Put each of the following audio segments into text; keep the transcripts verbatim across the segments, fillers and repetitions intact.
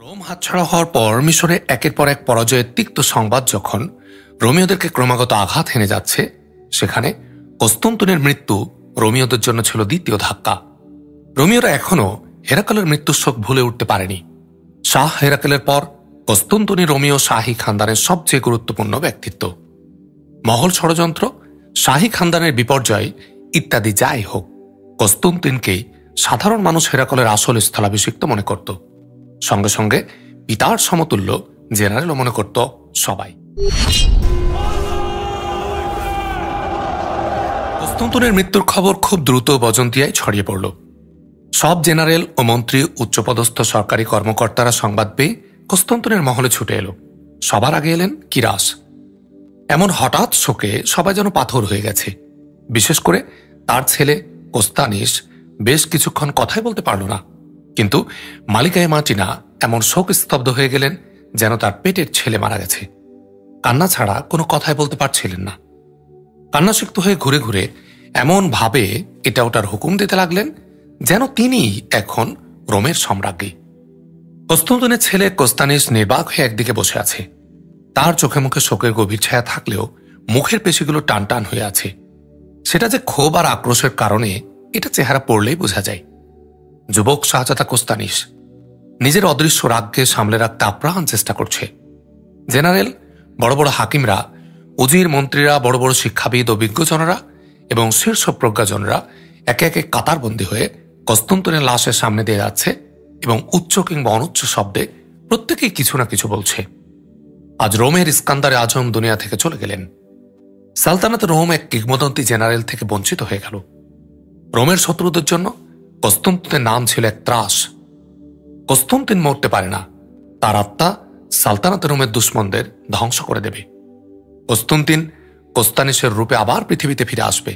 Rome হাতছাড়া হওয়ার পর মিশরে একের পর এক পরাজয়ের তিক্ত সংবাদ যখন রোমীয়দেরকে ক্রমাগত আঘাত হেনে যাচ্ছে, সেখানে কস্তন্তনের মৃত্যু রোমীয়দের জন্য ছিল দ্বিতীয় ধাক্কা। রোমীয়রা এখনও হেরাকলের মৃত্যুর শোক ভুলে উঠতে পারেনি। শাহ হেরাকলের পর কস্তন্তনী রোমীয় শাহী খানদানের সবচেয়ে গুরুত্বপূর্ণ ব্যক্তিত্ব। মহল ষড়যন্ত্র, শাহী খানদানের বিপর্যয় ইত্যাদি যাই হোক, কস্তন্তিনকেই সাধারণ মানুষ হেরাকলের আসল স্থলাভিষিক্ত মনে করত। সঙ্গে সঙ্গে পিতার সমতুল্য জেনারেলও মনে করত সবাই। কস্তন্তনের মৃত্যুর খবর খুব দ্রুত বজন্তিয়ায় ছড়িয়ে পড়ল। সব জেনারেল ও মন্ত্রী, উচ্চপদস্থ সরকারি কর্মকর্তারা সংবাদ পেয়ে কস্তন্তনের মহলে ছুটে এলো। সবার আগে এলেন কিরাস। এমন হঠাৎ শোকে সবাই যেন পাথর হয়ে গেছে। বিশেষ করে তার ছেলে কোস্তানিস বেশ কিছুক্ষণ কথাই বলতে পারল না। কিন্তু মালিকায় মার্টিনা এমন শোক স্তব্ধ হয়ে গেলেন যেন তার পেটের ছেলে মারা গেছে। কান্না ছাড়া কোনো কথাই বলতে পারছিলেন না। কান্নাসিক্ত হয়ে ঘুরে ঘুরে এমন ভাবে এটা ওটার হুকুম দিতে লাগলেন যেন তিনি এখন রোমের সম্রাজ্ঞী। কস্তন্তনের ছেলে কোস্তানিস নির্বাক হয়ে একদিকে বসে আছে। তার চোখে মুখে শোকের গভীর ছায়া থাকলেও মুখের পেশিগুলো টান টান হয়ে আছে। সেটা যে ক্ষোভ আর আক্রোশের কারণে এটা চেহারা পড়লেই বোঝা যায়। যুবক শাহজাদা কোস্তানিস নিজের অদৃশ্য রাগকে সামলে রাখতে আপ্রাণ চেষ্টা করছে। জেনারেল, বড় বড় হাকিমরা, উজির, মন্ত্রীরা, বড় বড় শিক্ষাবিদ ও বিজ্ঞজনরা এবং শীর্ষ প্রজ্ঞাজনরা একে একে কাতারবন্দী হয়ে কস্তন্তনের লাশের সামনে দিয়ে যাচ্ছে এবং উচ্চ কিংবা অনুচ্চ শব্দে প্রত্যেকেই কিছু না কিছু বলছে। আজ রোমের ইস্কান্দারে আজম দুনিয়া থেকে চলে গেলেন। সালতানাত রোম এক কিংবদন্তি জেনারেল থেকে বঞ্চিত হয়ে গেল। রোমের শত্রুদের জন্য কস্তন্তনের নাম ছিল এক ত্রাস। কস্তন্তিন মরতে পারে না, তার আত্মা সালতানাত রোমের দুশ্মনদের ধ্বংস করে দেবে। কস্তন্তিন কোস্তানিসের রূপে আবার পৃথিবীতে ফিরে আসবে।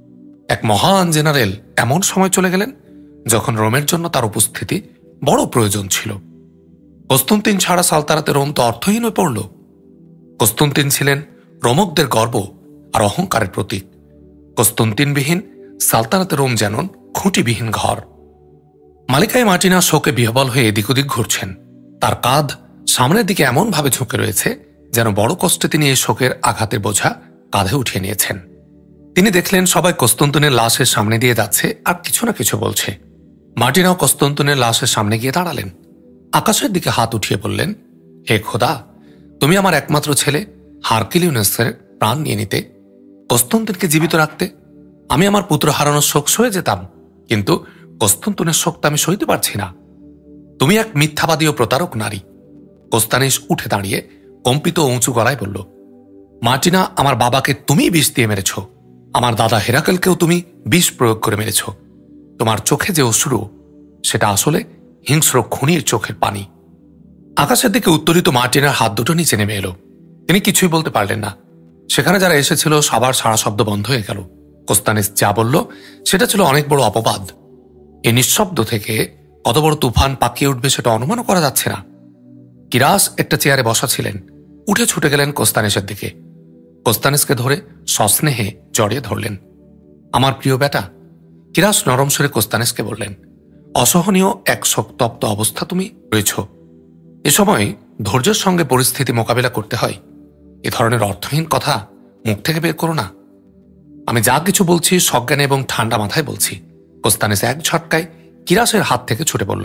এক মহান জেনারেল এমন সময় চলে গেলেন যখন রোমের জন্য তার উপস্থিতি বড় প্রয়োজন ছিল। কস্তন্তিন ছাড়া সালতানাতে রোম তো অর্থহীন হয়ে পড়ল। কস্তন্তিন ছিলেন রোমকদের গর্ব আর অহংকারের প্রতীক। কস্তন্তিনবিহীন সালতানাতে রোম যেন খুঁটিবিহীন ঘর। মালিকায় মার্টিনা শোকে বিহ্বল হয়ে এদিক ওদিক ঘুরছেন। তার কাঁধ সামনের দিকে এমন ভাবে ঝুঁকে রয়েছে যেন বড় কষ্টে তিনি এই শোকের আঘাতের বোঝা কাঁধে উঠিয়ে নিয়েছেন। তিনি দেখলেন সবাই কস্তন্তনের লাশের সামনে দিয়ে যাচ্ছে আর কিছু না কিছু বলছে। মার্টিনাও কস্তন্তনের লাশের সামনে গিয়ে দাঁড়ালেন। আকাশের দিকে হাত উঠিয়ে বললেন, হে খোদা, তুমি আমার একমাত্র ছেলে হারকিলিউনাসের প্রাণ নিয়ে নিতে, কস্তন্তনকে জীবিত রাখতে। আমি আমার পুত্র হারানোর শোক সয়ে যেতাম, কিন্তু কস্তন্তনের শোকটা আমি সইতে পারছি না। তুমি এক মিথ্যাবাদী ও প্রতারক নারী। কোস্তানিস উঠে দাঁড়িয়ে কম্পিত ও উঁচু গলায় বলল, মার্টিনা, আমার বাবাকে তুমি বিষ দিয়ে মেরেছ। আমার দাদা হেরাকেলকেও তুমি বিষ প্রয়োগ করে মেরেছ। তোমার চোখে যে অশ্রু, সেটা আসলে হিংস্র খুনির চোখের পানি। আকাশের দিকে উত্তরিত মার্টিনার হাত দুটো নিচে নেমে এলো। তিনি কিছুই বলতে পারলেন না। সেখানে যারা এসেছিল সবার সারা শব্দ বন্ধ হয়ে গেল। কোস্তানিস যা বলল সেটা ছিল অনেক বড় অপবাদ। এই নিঃশব্দ থেকে কত বড় তুফান পাকিয়ে উঠবে সেটা অনুমানও করা যাচ্ছে না। কিরাস একটা চেয়ারে বসা ছিলেন। উঠে ছুটে গেলেন কোস্তানিসের দিকে। কোস্তানিসকে ধরে সস্নেহে জড়িয়ে ধরলেন। আমার প্রিয় বেটা, কিরাস নরম সুরে কোস্তানিসকে বললেন, অসহনীয় এক শোকতপ্ত অবস্থা তুমি রয়েছ। এ সময় ধৈর্যের সঙ্গে পরিস্থিতি মোকাবিলা করতে হয়। এ ধরনের অর্থহীন কথা মুখ থেকে বের করো না। আমি যা কিছু বলছি সজ্ঞানে এবং ঠান্ডা মাথায় বলছি। কোস্তানিস এক ঝটকায় কিরাসের হাত থেকে ছুটে পড়ল।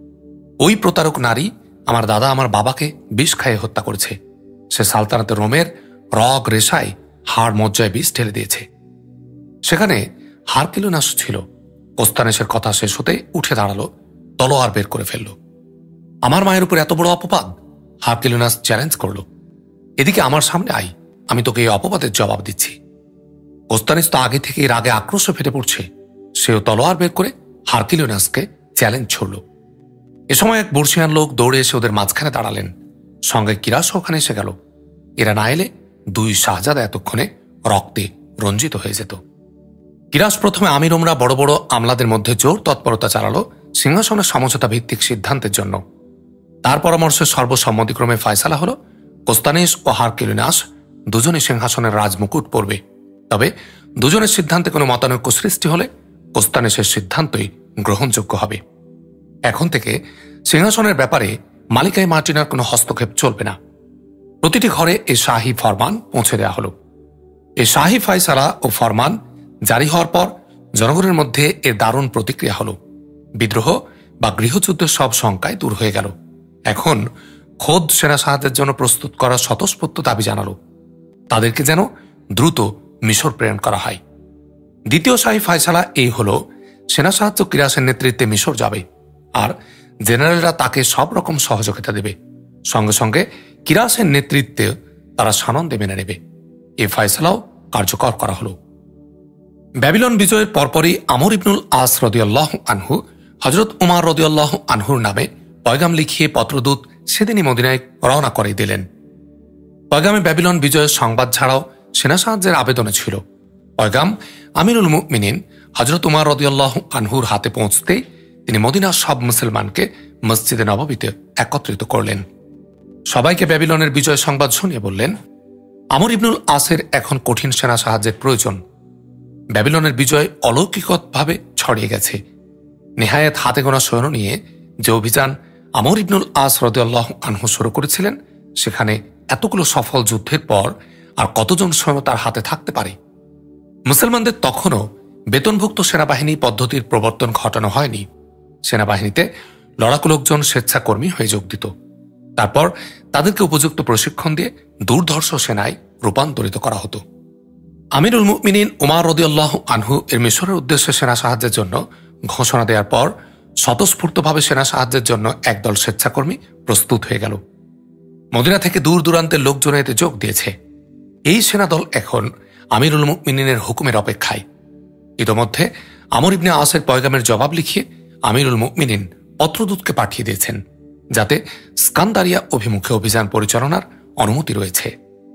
ওই প্রতারক নারী আমার দাদা আমার বাবাকে বিষ খাইয়ে হত্যা করেছে। সে সালতানাতে রোমের রগ রেশায় হাড় মজ্জায় বিষ ঢেলে দিয়েছে। সেখানে হারকিলিউনাস ছিল। কোস্তানিসের কথা শেষ হতে উঠে দাঁড়ালো, তলোয়ার বের করে ফেলল। আমার মায়ের উপর এত বড় অপবাদ? হারকিলিউনাস চ্যালেঞ্জ করল। এদিকে আমার সামনে আই, আমি তোকে এই অপবাদের জবাব দিচ্ছি। কোস্তানিস তো আগে থেকে রাগে আক্রোশে ফেটে পড়ছে। সেও তলোয়ার বের করে হারকিলিউনাসকে চ্যালেঞ্জ ছুড়ল। এ সময় এক বর্ষিয়ান লোক দৌড়ে এসে ওদের মাঝখানে দাঁড়ালেন। সঙ্গে কিরাস ওখানে এসে গেল। এরা না এলে দুই শাহজাদা এতক্ষণে রক্তে রঞ্জিত হয়ে যেত। কিরাস প্রথমে আমিরোমরা বড় বড় আমলাদের মধ্যে জোর তৎপরতা চালালো সিংহাসনের সমঝোতা ভিত্তিক সিদ্ধান্তের জন্য। তার পরামর্শে সর্বসম্মতিক্রমে ফয়সালা হল কোস্তানিস ও হারকিলিউনাস দুজনই সিংহাসনের রাজমুকুট পরবে। তবে দুজনের সিদ্ধান্তে কোনো মতানৈক্য সৃষ্টি হলে কোস্তানিসের সিদ্ধান্তই গ্রহণযোগ্য হবে। এখন থেকে সিংহাসনের ব্যাপারে মালিকাই মার্টিনার কোনো হস্তক্ষেপ চলবে না। প্রতিটি ঘরে এই শাহী ফরমান পৌঁছে দেওয়া হল। এই শাহী ফায়সালা ও ফরমান জারি হওয়ার পর জনগণের মধ্যে এর দারুণ প্রতিক্রিয়া হল। বিদ্রোহ বা গৃহযুদ্ধের সব শঙ্কায় দূর হয়ে গেল। এখন খোদ সেনা সাহায্যের জন্য প্রস্তুত করার স্বতঃস্ফূর্ত দাবি জানালো তাদেরকে যেন দ্রুত মিশর প্রেরণ করা হয়। দ্বিতীয় শাহী ফায়সালা এই হল, সেনা সাহায্য কিরাসের নেতৃত্বে মিশর যাবে আর জেনারেলরা তাকে সব রকম সহযোগিতা দেবে। সঙ্গে সঙ্গে কিরাসের নেতৃত্বে তারা সানন্দে মেনে নেবে। এই ফায়সালাও কার্যকর করা হল। ব্যাবিলন বিজয়ের পরপরই আমর ইবনুল আস রাদিয়াল্লাহু আনহু হযরত উমর রাদিয়াল্লাহু আনহুর নামে পয়গাম লিখিয়ে পত্রদূত সেদিনই মদিনায় রওনা করে দিলেন। পয়গামে ব্যাবিলন বিজয়ের সংবাদ ছাড়াও সেনা সাহায্যের আবেদনে ছিল। পয়গাম আমিরুল মুমিনিন হযরত উমর রাদিয়াল্লাহু আনহুর হাতে পৌঁছতেই তিনি মদিনার সব মুসলমানকে মসজিদে নববীতে একত্রিত করলেন। সবাইকে ব্যাবিলনের বিজয় সংবাদ শুনিয়ে বললেন, আমর ইবনুল আসের এখন কঠিন সেনা সাহায্যের প্রয়োজন। ব্যাবিলনের বিজয় অলৌকিকভাবে ছড়িয়ে গেছে। নেহায়েত হাতে গোনা সৈন্য নিয়ে যে অভিযান আমর ইবনুল আস রাদিয়াল্লাহু আনহু শুরু করেছিলেন, সেখানে এতগুলো সফল যুদ্ধের পর আর কতজন সৈন্য তার হাতে থাকতে পারে? মুসলমানদের তখনও বেতনভুক্ত সেনাবাহিনী পদ্ধতির প্রবর্তন ঘটানো হয়নি। সেনাবাহিনীতে লড়াকু লোকজন স্বেচ্ছাকর্মী হয়ে যোগ দিত। তারপর তাদেরকে উপযুক্ত প্রশিক্ষণ দিয়ে দুর্ধর্ষ সেনায় রূপান্তরিত করা হতো। আমিরুল মুমিনিন উমর রাদিয়াল্লাহু আনহু এর মিশরের উদ্দেশ্যে সেনা সাহায্যের জন্য ঘোষণা দেওয়ার পর স্বতঃস্ফূর্তভাবে সেনা সাহায্যের জন্য একদল স্বেচ্ছাকর্মী প্রস্তুত হয়ে গেল। মদিনা থেকে দূর দূরান্তের লোকজন এতে যোগ দিয়েছে। এই সেনাদল এখন আমিরুল মুমিনিনের হুকুমের অপেক্ষায়। ইতোমধ্যে আমর ইবনে আসের পয়গামের জবাব লিখিয়ে আমিরুল মুমিনিন পত্রদূতকে পাঠিয়ে দিয়েছেন, যাতে স্কান্দারিয়া অভিমুখে অভিযান পরিচালনার অনুমতি রয়েছে।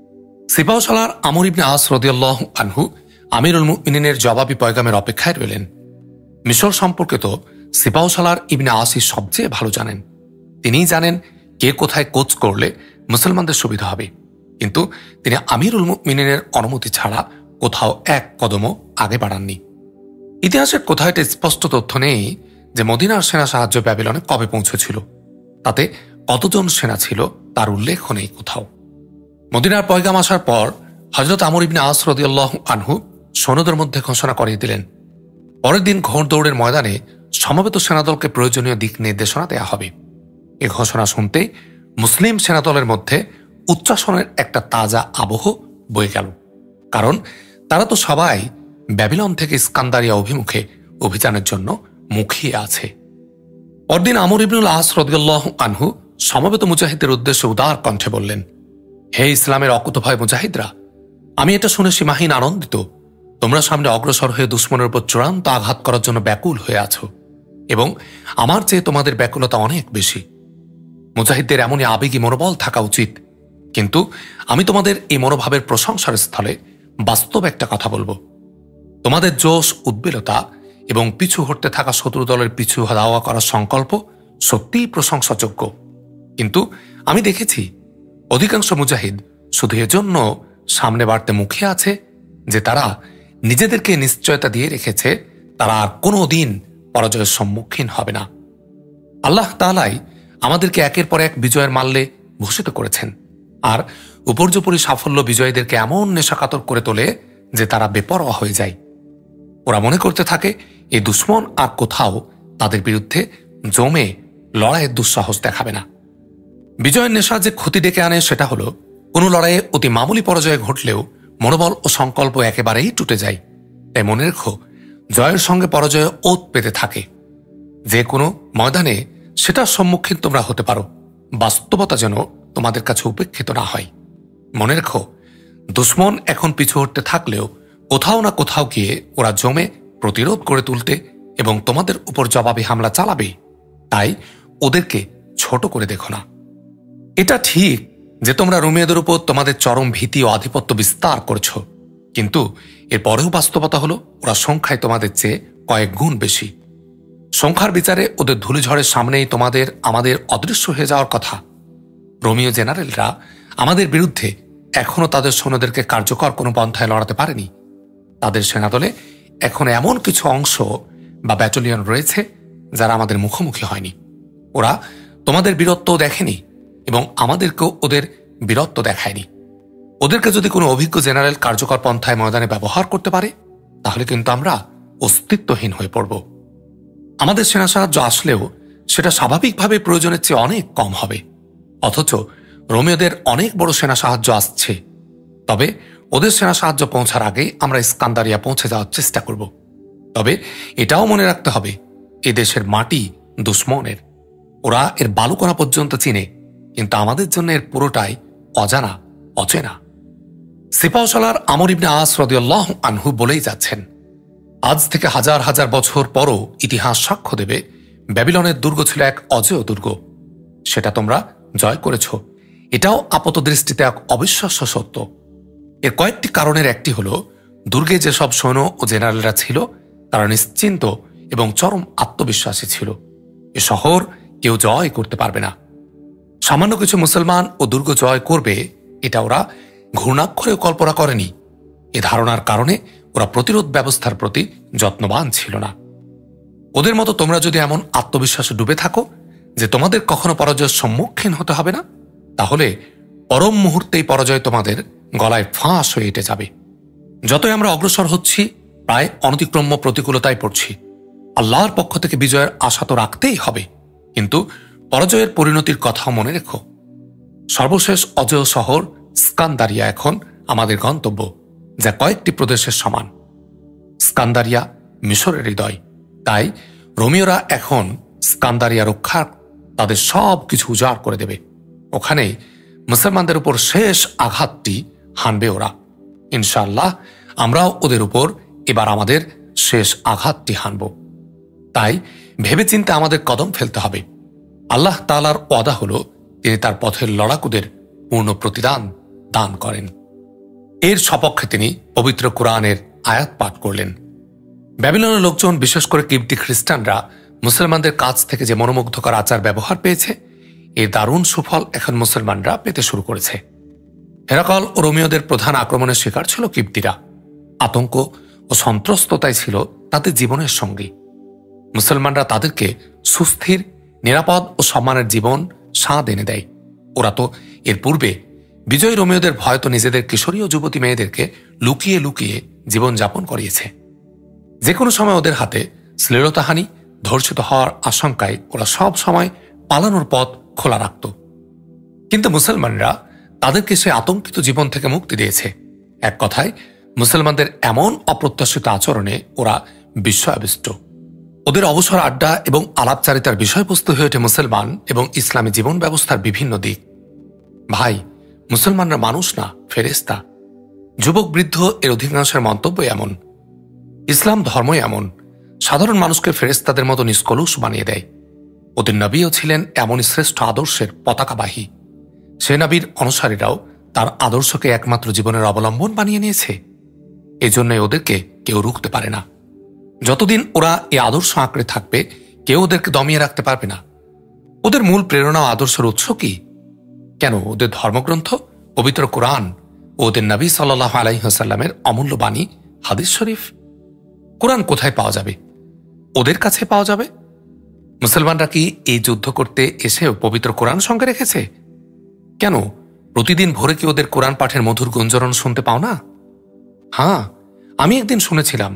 সিপাহসালার আমর ইবনে আস রাদিয়াল্লাহু আনহু আমিরুল মুমিনিনের জবাবি পয়গামের অপেক্ষায় রইলেন। মিশর সম্পর্কে তো সিপাহসালার ইবনে আসই সবচেয়ে ভালো জানেন। তিনিই জানেন কে কোথায় কোচ করলে মুসলমানদের সুবিধা হবে, কিন্তু তিনি আমিরুল মুমিনিনের অনুমতি ছাড়া কোথাও এক কদমও আগে বাড়াননি। ইতিহাসের কোথাও একটা স্পষ্ট তথ্য নেই যে মদিনার সেনা সাহায্য ব্যাবিলনে কবে পৌঁছেছিল। তাতে কতজন সেনা ছিল তার উল্লেখ নেই কোথাও। মদিনার পয়গাম আসার পর হযরত আমর ইবনে আস রাদিয়াল্লাহু আনহু সৈন্যদের মধ্যে ঘোষণা করিয়ে দিলেন, পরের দিন ঘোড়দৌড়ের ময়দানে সমবেত সেনাদলকে প্রয়োজনীয় দিক নির্দেশনা দেয়া হবে। এ ঘোষণা শুনতে মুসলিম সেনাদলের মধ্যে উচ্চাসনের একটা তাজা আবহ বয়ে গেল, কারণ তারা তো সবাই ব্যাবিলন থেকে স্কান্দারিয়া অভিমুখে অভিযানের জন্য মুখিয়ে আছে। পরদিন আমর ইবনুল আস রাদিয়াল্লাহু আনহু সমবেত মুজাহিদদের উদ্দেশ্যে উদার কণ্ঠে বললেন, হে ইসলামের অকুতভয় মুজাহিদরা, আমি এটা শুনে সীমাহীন আনন্দিত। তোমরা সামনে অগ্রসর হয়ে দুশ্মনের উপর চূড়ান্ত আঘাত করার জন্য ব্যাকুল হয়ে আছো, এবং আমার চেয়ে তোমাদের ব্যাকুলতা অনেক বেশি। মুজাহিদদের এমনই আবেগী মনোবল থাকা উচিত। কিন্তু আমি তোমাদের এই মনোভাবের প্রশংসার স্থলে বাস্তব একটা কথা বলবো। তোমাদের জোশ, উদ্বেলতা এবং পিছু হটতে থাকা শত্রু দলের পিছু দাওয়া করার সংকল্প সত্যিই প্রশংসাযোগ্য। কিন্তু আমি দেখেছি অধিকাংশ মুজাহিদ শুধু এজন্য সামনে বাড়তে মুখে আছে যে তারা নিজেদেরকে নিশ্চয়তা দিয়ে রেখেছে তারা আর কোনো দিন পরাজয়ের সম্মুখীন হবে না। আল্লাহ তাআলাই আমাদেরকে একের পর এক বিজয়ের মাল্যে ভূষিত করেছেন, আর উপর্যুপরি সাফল্য বিজয়ীদেরকে এমন নেশাকাতর করে তোলে যে তারা বেপরোয়া হয়ে যায়। ওরা মনে করতে থাকে এই দুশ্মন আর কোথাও তাদের বিরুদ্ধে জমে লড়াইয়ের দুঃসাহস দেখাবে না। বিজয়ের নেশা যে ক্ষতি ডেকে আনে সেটা হলো, কোনো লড়াইয়ে অতি মামুলি পরাজয় ঘটলেও মনোবল ও সংকল্প একেবারেই টুটে যায়। তাই মনে রেখো, জয়ের সঙ্গে পরাজয় ওত পেতে থাকে। যে কোনো ময়দানে সেটার সম্মুখীন তোমরা হতে পারো, বাস্তবতা যেন তোমাদের কাছে উপেক্ষিত না হয়। মনে রেখো, দুশ্মন এখন পিছু হটতে থাকলেও কোথাও না কোথাও গিয়ে ওরা জমে প্রতিরোধ করে তুলতে এবং তোমাদের উপর জবাবি হামলা চালাবে। তাই ওদেরকে ছোট করে দেখো না। এটা ঠিক যে তোমরা রোমীয়দের উপর তোমাদের চরম ভীতি ও আধিপত্য বিস্তার করছো, কিন্তু এর পরেও বাস্তবতা হলো ওরা সংখ্যায় তোমাদের চেয়ে কয়েক গুণ বেশি। সংখ্যার বিচারে ওদের ধূলিঝড়ের সামনেই তোমাদের আমাদের অদৃশ্য হয়ে যাওয়ার কথা। রোমীয় জেনারেলরা আমাদের বিরুদ্ধে এখনো তাদের সৈন্যদেরকে কার্যকর কোনো পন্থায় লড়াতে পারেনি। তাদের সেনাদলে এখন এমন কিছু অংশ বা ব্যাটালিয়ন রয়েছে যারা আমাদের মুখোমুখি হয়নি। ওরা তোমাদের বীরত্ব দেখেনি এবং আমাদেরকেও ওদের বীরত্ব দেখায়নি। ওদেরকে যদি কোনো অভিজ্ঞ জেনারেল কার্যকর পন্থায় ময়দানে ব্যবহার করতে পারে, তাহলে কিন্তু আমরা অস্তিত্বহীন হয়ে পড়ব। আমাদের সেনা সাহায্য আসলেও সেটা স্বাভাবিকভাবে প্রয়োজনের চেয়ে অনেক কম হবে। অথচ রোমীয়দের অনেক বড় সেনা সাহায্য আসছে। তবে ওদের সেনা সাহায্য পৌঁছার আগে আমরা ইস্কান্দারিয়া পৌঁছে যাওয়ার চেষ্টা করব। তবে এটাও মনে রাখতে হবে, এ দেশের মাটি দুশ্মনের। ওরা এর বালুকণা পর্যন্ত চিনে, কিন্তু আমাদের জন্য এর পুরোটাই অজানা, অচেনা। সিপাহসালার আমর ইবনে আস রাদিয়াল্লাহু আনহু বলেই যাচ্ছেন, আজ থেকে হাজার হাজার বছর পরও ইতিহাস সাক্ষ্য দেবে ব্যাবিলনের দুর্গ ছিল এক অজেয় দুর্গ। সেটা তোমরা জয় করেছ। এটাও আপাত দৃষ্টিতে এক অবিশ্বাস্য সত্য। এর কয়েকটি কারণের একটি হল, দুর্গে যেসব সৈন্য ও জেনারেলরা ছিল তারা নিশ্চিন্ত এবং চরম আত্মবিশ্বাসী ছিল। এ শহর কেউ জয় করতে পারবে না। সামান্য কিছু মুসলমান ও দুর্গ জয় করবে, এটা ওরা ঘূর্ণাক্ষরেও কল্পনা করেনি। এ ধারণার কারণে ওরা প্রতিরোধ ব্যবস্থার প্রতি যত্নবান ছিল না। ওদের মতো তোমরা যদি এমন আত্মবিশ্বাসে ডুবে থাকো যে তোমাদের কখনো পরাজয়ের সম্মুখীন হতে হবে না, তাহলে পরম মুহূর্তেই পরাজয় তোমাদের গলায় ফাঁস হয়ে এঁটে যাবে। যতই আমরা অগ্রসর হচ্ছি, প্রায় অনতিক্রম্য প্রতিকূলতায় পড়ছি। আল্লাহর পক্ষ থেকে বিজয়ের আশা তো রাখতেই হবে, কিন্তু পরাজয়ের পরিণতির কথাও মনে রেখো। সর্বশেষ অজেয় শহর স্কান্দারিয়া এখন আমাদের গন্তব্য, যা কয়েকটি প্রদেশের সমান। স্কান্দারিয়া মিশরের হৃদয়। তাই রোমীয়রা এখন স্কান্দারিয়া রক্ষার তাদের সব কিছু উজাড় করে দেবে। ওখানেই মুসলমানদের উপর শেষ আঘাতটি হানবে ওরা। ইনশাআল্লাহ আমরাও ওদের উপর এবার আমাদের শেষ আঘাতটি হানব। তাই ভেবেচিন্তে আমাদের কদম ফেলতে হবে। আল্লাহ তাআলার ওয়াদা হল, তিনি তার পথের লড়াকুদের পূর্ণ প্রতিদান দান করেন। এর সপক্ষে তিনি পবিত্র কোরআনের আয়াত পাঠ করলেন। ব্যাবিলনের লোকজন, বিশেষ করে কিবতী খ্রিস্টানরা, মুসলমানদের কাছ থেকে যে মনোমুগ্ধকর আচার ব্যবহার পেয়েছে, এর দারুণ সুফল এখন মুসলমানরা পেতে শুরু করেছে। হেরাকল ও রোমীয়দের প্রধান আক্রমণের শিকার ছিল কিবতীরা। আতঙ্ক ও সন্ত্রস্ততাই ছিল তাদের জীবনের সঙ্গী। মুসলমানরা তাদেরকে সুস্থির, নিরাপদ ও সম্মানের জীবন স্বাদ এনে দেয়। ওরা তো এর পূর্বে বিজয়ী রোমীয়দের ভয় তো নিজেদের কিশোরী ও যুবতী মেয়েদেরকে লুকিয়ে লুকিয়ে জীবনযাপন করিয়েছে। যে কোনো সময় ওদের হাতে শ্লীলতাহানি, ধর্ষিত হওয়ার আশঙ্কায় ওরা সব সময় পালানোর পথ খোলা রাখত। কিন্তু মুসলমানরা তাদেরকে সে আতঙ্কিত জীবন থেকে মুক্তি দিয়েছে। এক কথায়, মুসলমানদের এমন অপ্রত্যাশিত আচরণে ওরা বিস্ময়াবিষ্ট। ওদের অবসর আড্ডা এবং আলাপচারিতার বিষয়বস্তু হয়ে ওঠে মুসলমান এবং ইসলামী জীবন ব্যবস্থার বিভিন্ন দিক। ভাই, মুসলমানরা মানুষ না, ফেরেশতা। যুবক বৃদ্ধ এর অধিকাংশের মন্তব্য এমন। ইসলাম ধর্মই এমন, সাধারণ মানুষকে ফেরেশতাদের মতো নিষ্কলুষ বানিয়ে দেয়। ওদের নবীও ছিলেন এমনই শ্রেষ্ঠ আদর্শের পতাকাবাহী। সে নবীর অনুসারীরাও তার আদর্শকে একমাত্র জীবনের অবলম্বন বানিয়ে নিয়েছে। এজন্যই ওদেরকে কেউ রুখতে পারে না। যতদিন ওরা এই আদর্শ আঁকড়ে থাকবে, কেউ ওদেরকে দমিয়ে রাখতে পারবে না। ওদের মূল প্রেরণা ও আদর্শের উৎস কি? কেন, ওদের ধর্মগ্রন্থ পবিত্র কোরআন ও ওদের নবী সাল্লাল্লাহু আলাইহি ওয়াসাল্লামের অমূল্য বাণী হাদিস শরীফ। কোরআন কোথায় পাওয়া যাবে? ওদের কাছে পাওয়া যাবে। মুসলমানরা কি এই যুদ্ধ করতে এসেও পবিত্র কোরআন সঙ্গে রেখেছে? কেন, প্রতিদিন ভোরে কি ওদের কোরআন পাঠের মধুর গুঞ্জরণ শুনতে পাও না? হ্যাঁ, আমি একদিন শুনেছিলাম।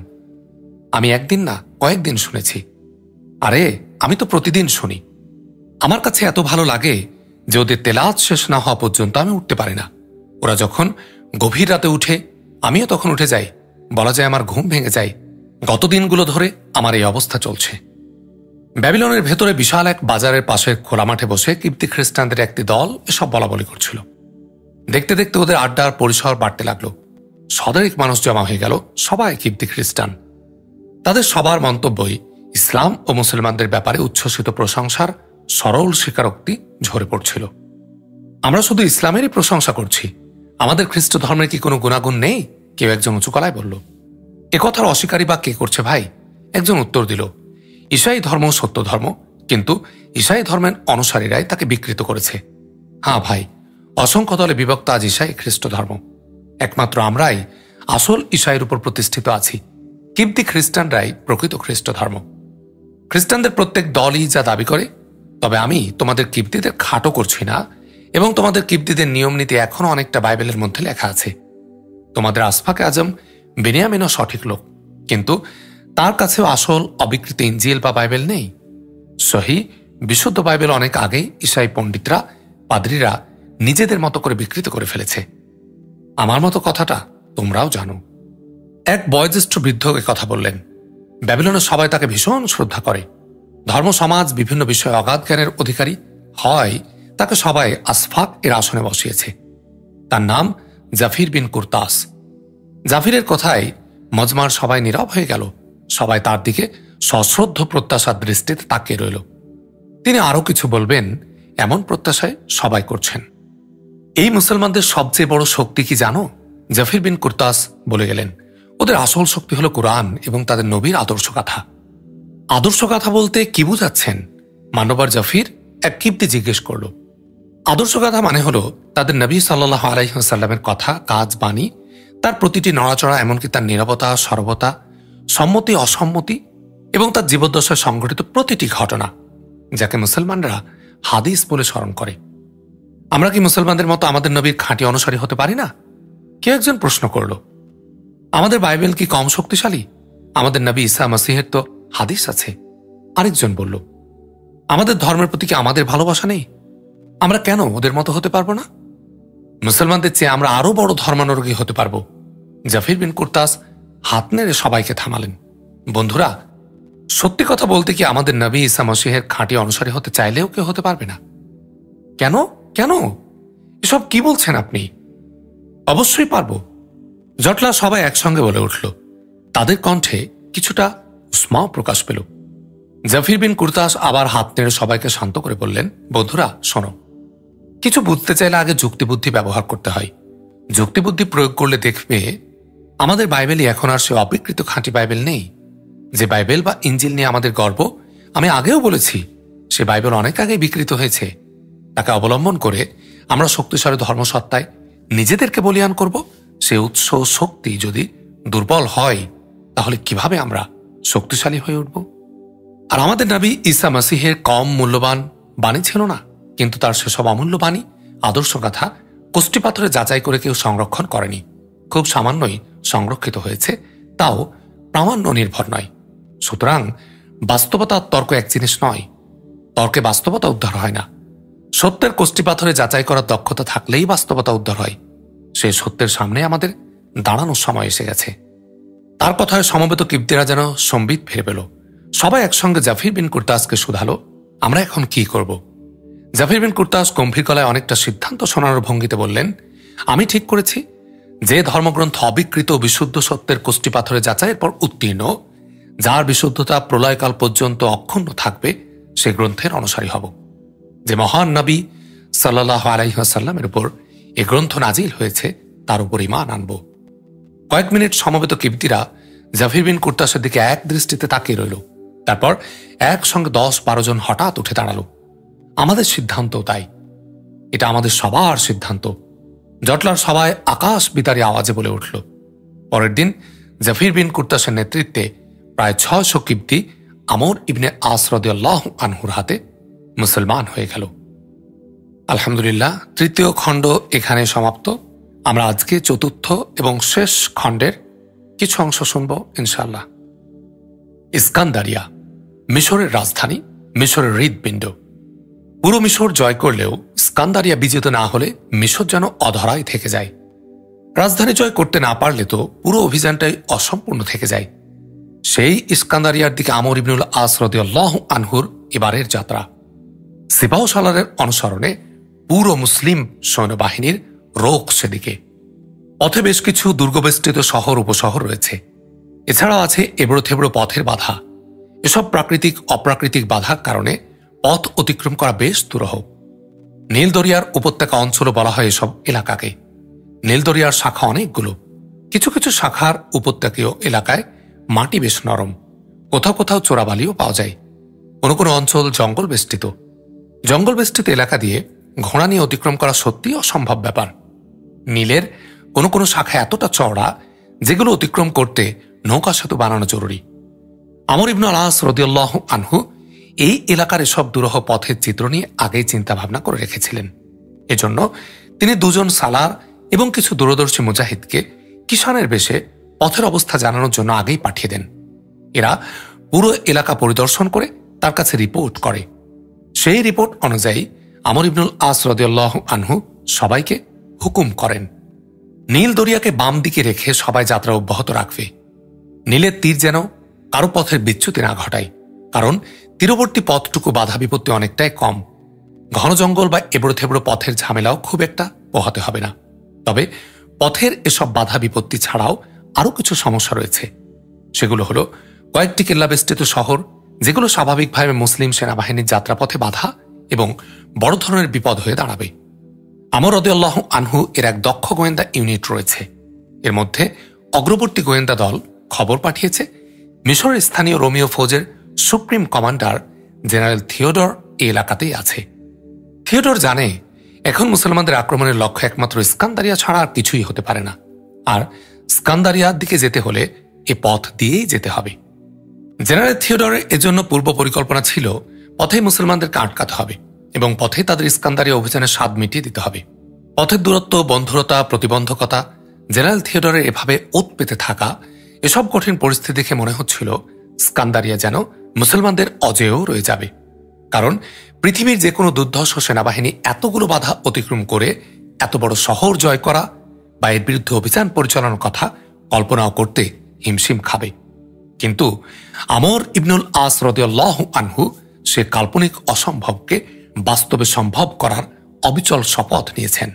আমি একদিন না, কয়েকদিন শুনেছি। আরে, আমি তো প্রতিদিন শুনি। আমার কাছে এত ভালো লাগে যে ওদের তেলাওয়াত শেষ না হওয়া পর্যন্ত আমি উঠতে পারি না। ওরা যখন গভীর রাতে উঠে, আমিও তখন উঠে যাই। বলা যায় আমার ঘুম ভেঙে যায়। গত দিনগুলো ধরে আমার এই অবস্থা চলছে। ব্যাবিলনের ভেতরে বিশাল এক বাজারের পাশের খোলা মাঠে বসে কিবতী খ্রিস্টানদের একটি দল এসব বলাবলি করছিল। দেখতে দেখতে ওদের আড্ডার পরিসর বাড়তে লাগলো। শতাধিক মানুষ জমা হয়ে গেল, সবাই কিবতী খ্রিস্টান। তাদের সবার মন্তব্যই ইসলাম ও মুসলমানদের ব্যাপারে উচ্ছ্বসিত প্রশংসার সরল স্বীকারোক্তি ঝরে পড়ছিল। আমরা শুধু ইসলামেরই প্রশংসা করছি, আমাদের খ্রিস্ট ধর্মের কি কোনো গুণাগুণ নেই? কেউ একজন উঁচু গলায় বলল। এ কথার অস্বীকারী বা কে করছে ভাই? একজন উত্তর দিল, ঈসাই ধর্ম সত্য ধর্ম, কিন্তু ঈসাই ধর্মের অনুসারীরাই তাকে বিকৃত করেছে। হ্যাঁ ভাই, অসংখ্য দলে বিভক্ত আজ ঈসাই খ্রিস্ট ধর্ম। একমাত্র আমরাই আসল ঈসাইয়ের উপর প্রতিষ্ঠিত আছি। কিবতী খ্রিস্টানরাই প্রকৃত খ্রিস্ট ধর্ম। খ্রিস্টানদের প্রত্যেক দলই যা দাবি করে তবে আমি তোমাদের কিবতীদের খাটো করছি না, এবং তোমাদের কিবতীদের নিয়ম নীতি এখনো অনেকটা বাইবেলের মধ্যে লেখা আছে। তোমাদের আসফাকে আজম বেনিয়ামিনও সঠিক লোক, কিন্তু তার কাছেও আসল অবিকৃত ইঞ্জিল বা বাইবেল নেই। সহি বিশুদ্ধ বাইবেল অনেক আগেই ঈসাই পণ্ডিতরা, পাদ্রীরা নিজেদের মতো করে বিকৃত করে ফেলেছে। আমার মতো কথাটা তোমরাও জানো। এক বয়োজ্যেষ্ঠ বৃদ্ধ এ কথা বললেন। ব্যাবিলনের সবাই তাকে ভীষণ শ্রদ্ধা করে। ধর্ম সমাজ বিভিন্ন বিষয়ে অগাধ জ্ঞানের অধিকারী হয় তাকে সবাই আসফাক এর আসনে বসিয়েছে। তার নাম জাফির বিন কুরতাস। জাফিরের কথায় মজমার সবাই নীরব হয়ে গেল। সবাই তার দিকে সশ্রদ্ধ প্রত্যাশার দৃষ্টিতে তাকিয়ে রইল। তিনি আরও কিছু বলবেন এমন প্রত্যাশায় সবাই করছেন। এই মুসলমানদের সবচেয়ে বড় শক্তি কি জানো? জাফির বিন কুরতাস বলে গেলেন, ওদের আসল শক্তি হল কোরআন এবং তাদের নবীর আদর্শ কথা। আদর্শ কথা বলতে কি বুঝাচ্ছেন? মানবার জাফির এক কিবতী জিজ্ঞেস করল। আদর্শ কথা মানে হল তাদের নবী সাল্লাল্লাহু আলাইহি ওয়াসাল্লামের কথা, কাজ, বাণী, তার প্রতিটি নড়াচড়া, এমনকি তার নীরবতা, সরবতা, সম্মতি, অসম্মতি এবং তার জীবদ্দশায় সংঘটিত প্রতিটি ঘটনা, যাকে মুসলমানরা হাদিস বলে স্মরণ করে। আমরা কি মুসলমানদের মতো আমাদের নবীর খাঁটি অনুসারী হতে পারি না? কেউ একজন প্রশ্ন করল। আমাদের বাইবেল কি কম শক্তিশালী? আমাদের নবী ঈসা মসিহের তো হাদিস আছে। আরেকজন বলল, আমাদের ধর্মের প্রতি কি আমাদের ভালোবাসা নেই? আমরা কেন ওদের মতো হতে পারবো না? মুসলমানদের চেয়ে আমরা আরো বড় ধর্মানুরাগী হতে পারবো। জাফির বিন কুরতাস হাত নেড়ে সবাইকে থামালেন। বন্ধুরা, সত্যি কথা বলতে কি আমাদের নবী ঈসা মসিহের খাঁটি অনুসারী হতে চাইলেও কেউ হতে পারবে না? কেন কেন এসব কি বলছেন আপনি? অবশ্যই পারবো। জটলা সবাই একসঙ্গে বলে উঠল। তাদের কণ্ঠে কিছুটা উষ্মাও প্রকাশ পেল। জাফির বিন কুরতাস আবার হাত নেড়ে সবাইকে শান্ত করে বললেন, বন্ধুরা শোনো, কিছু বুঝতে চাইলে আগে যুক্তিবুদ্ধি ব্যবহার করতে হয়। যুক্তিবুদ্ধি প্রয়োগ করলে দেখবে আমাদের বাইবেলই এখন আর সে অবিকৃত খাঁটি বাইবেল নেই। যে বাইবেল বা ইঞ্জিল নিয়ে আমাদের গর্ব, আমি আগেও বলেছি, সে বাইবেল অনেক আগেই বিকৃত হয়েছে। তাকে অবলম্বন করে আমরা শক্তিশালী ধর্মসত্তায় নিজেদেরকে বলিয়ান করব। সে উৎস শক্তি যদি দুর্বল হয়, তাহলে কিভাবে আমরা শক্তিশালী হয়ে উঠব? আর আমাদের নবী ঈসা মসিহের কম মূল্যবান বাণী ছিল না, কিন্তু তার সেসব অমূল্য বাণী, আদর্শ কথা কষ্টিপাথরে যাচাই করে কেউ সংরক্ষণ করেনি। খুব সামান্যই সংরক্ষিত হয়েছে, তাও প্রামাণ্য নির্ভর নয়। সুতরাং বাস্তবতা তর্ক এক জিনিস নয়। তর্কে বাস্তবতা উদ্ধার হয় না। সত্যের কষ্টিপাথরে যাচাই করার দক্ষতা থাকলেই বাস্তবতা উদ্ধার হয়। সেই সত্যের সামনে আমাদের দাঁড়ানোর সময় এসে গেছে। তার কথায় সমবেত কিবতীরা যেন সম্বিত ফিরে পেল। সবাই একসঙ্গে জাফির বিন কুরতাসকে শুধালো, আমরা এখন কি করব? জাফির বিন কুরতাস গম্ভীর গলায় অনেকটা সিদ্ধান্ত শোনানোর ভঙ্গিতে বললেন, আমি ঠিক করেছি, যে ধর্মগ্রন্থ অবিকৃত বিশুদ্ধ সত্যের কষ্টিপাথরে যাচাইয়ের পর উত্তীর্ণ, যার বিশুদ্ধতা প্রলয়কাল পর্যন্ত অক্ষুণ্ণ থাকবে, সে গ্রন্থের অনুসারী হব। যে মহান নবী সাল্লাল্লাহু আলাইহি ওয়াসাল্লামের উপর এ গ্রন্থ নাজিল হয়েছে, তার উপর ঈমান আনব। কয়েক মিনিট সমবেত কিবতীরা জাফির বিন কুরতাসের দিকে এক দৃষ্টিতে তাকিয়ে রইল। তারপর একসঙ্গে দশ বারো জন হঠাৎ উঠে দাঁড়ালো। আমাদের সিদ্ধান্ত তাই, এটা আমাদের সবার সিদ্ধান্ত। জটলার সবাই আকাশ বিতারী আওয়াজে বলে উঠল। পরের দিন জাফির বিন কুরতাসের নেতৃত্বে প্রায় ছয়শো কিবতী আমর ইবনে আস রাদিয়াল্লাহু আনহুর হাতে মুসলমান হয়ে গেল। আলহামদুলিল্লাহ, তৃতীয় খণ্ড এখানে সমাপ্ত। আমরা আজকে চতুর্থ এবং শেষ খণ্ডের কিছু অংশ শুনব ইনশাআল্লাহ। ইস্কান্দারিয়া, মিশরের রাজধানী, মিশরের হৃদপিণ্ড। পুরো মিশর জয় করলেও ইস্কান্দারিয়া বিজেতা না হলে মিশর যেন অধরাই থেকে যায়। রাজধানী জয় করতে না পারলে তো পুরো অভিযানটাই অসম্পূর্ণ থেকে যায়। সেই ইস্কান্দারিয়ার দিকে আমর ইবনুল আস রাদিয়াল্লাহু আনহুর এবারের যাত্রা। সিপাহ সালারের অনুসরণে পুরো মুসলিম সৈন্যবাহিনীর রোখ সেদিকে। পথে বেশ কিছু দুর্গবেষ্টিত শহর উপশহর রয়েছে। এছাড়াও আছে এবড়ো থেবড়ো পথের বাধা। এসব প্রাকৃতিক অপ্রাকৃতিক বাধার কারণে পথ অতিক্রম করা বেশ দুরূহ। নীলদরিয়ার উপত্যকা অঞ্চল বলা হয় এসব এলাকাকে। নীলদরিয়ার শাখা অনেকগুলো। কিছু কিছু শাখার উপত্যকীয় এলাকায় মাটি বেশ নরম, কোথাও কোথাও চোরাবালিও পাওয়া যায়। কোনো কোনো অঞ্চল জঙ্গল বেষ্টিত। জঙ্গল বেষ্টিত এলাকা দিয়ে ঘোড়া নিয়ে অতিক্রম করা সত্যিই অসম্ভব ব্যাপার। নীলের কোনো কোনো শাখা এতটা চওড়া, যেগুলো অতিক্রম করতে নৌকা সেতু বানানো জরুরি। আমর ইবনুল আস রাদিয়াল্লাহু আনহু এই এলাকার এসব দুরূহ পথের চিত্র নিয়ে আগেই চিন্তা ভাবনা করে রেখেছিলেন। এজন্য তিনি দুজন সালার এবং কিছু দূরদর্শী মুজাহিদকে কিষানের বেশে পথের অবস্থা জানানোর জন্য আগেই পাঠিয়ে দেন। এরা পুরো এলাকা পরিদর্শন করে তার কাছে রিপোর্ট করে। সেই রিপোর্ট অনুযায়ী আমর ইবনুল আস রাদিয়াল্লাহু আনহু সবাইকে হুকুম করেন, নীল দরিয়াকে বাম দিকে রেখে সবাই যাত্রা অব্যাহত রাখবে। নীলের তীর যেন কারো পথের বিচ্যুতি না ঘটায়, কারণ তীরবর্তী পথটুকু বাধা বিপত্তি অনেকটাই কম। ঘন জঙ্গল বা এবড়ো থেবড়ো পথের ঝামেলাও খুব একটা পোহাতে হবে না। তবে পথের এসব বাধা বিপত্তি ছাড়াও আরও কিছু সমস্যা রয়েছে। সেগুলো হলো কয়েকটি কেল্লাবেষ্টিত শহর, যেগুলো স্বাভাবিকভাবে মুসলিম সেনাবাহিনীর যাত্রাপথে বাধা এবং বড় ধরনের বিপদ হয়ে দাঁড়াবে। আমর রাদিয়াল্লাহু আনহু এর এক দক্ষ গোয়েন্দা ইউনিট রয়েছে। এর মধ্যে অগ্রবর্তী গোয়েন্দা দল খবর পাঠিয়েছে মিশরের স্থানীয় রোমিও ফৌজের সুপ্রিম কমান্ডার জেনারেল থিওডর এই এলাকাতেই আছে। থিওডর জানে এখন মুসলমানদের আক্রমণের লক্ষ্য একমাত্র স্কান্দারিয়া ছাড়া আর কিছুই হতে পারে না, আর স্কান্দারিয়ার দিকে যেতে হলে এ পথ দিয়েই যেতে হবে। জেনারেল থিওডরের এজন্য পূর্ব পরিকল্পনা ছিল পথে মুসলমানদেরকে আটকাতে হবে এবং পথে তাদের স্কান্দারিয়া অভিযানের স্বাদ মিটিয়ে দিতে হবে। পথের দূরত্ব, বন্ধুরতা, প্রতিবন্ধকতা, জেনারেল থিওডরের এভাবে ওত পেতে থাকা, এসব কঠিন পরিস্থিতি দেখে মনে হচ্ছিল স্কান্দারিয়া যেন মুসলমানদের অজেয় রয়ে যাবে। কারণ পৃথিবীর যে কোনো দুর্ধর্ষ সেনাবাহিনী এতগুলো বাধা অতিক্রম করে এত বড় শহর জয় করা বা এর বিরুদ্ধে অভিযান পরিচালনার কথা কল্পনাও করতে হিমশিম খাবে। কিন্তু আমর ইবনুল আস রাদিয়াল্লাহু আনহু সে কাল্পনিক অসম্ভবকে বাস্তবে সম্ভব করার অবিচল শপথ নিয়েছেন।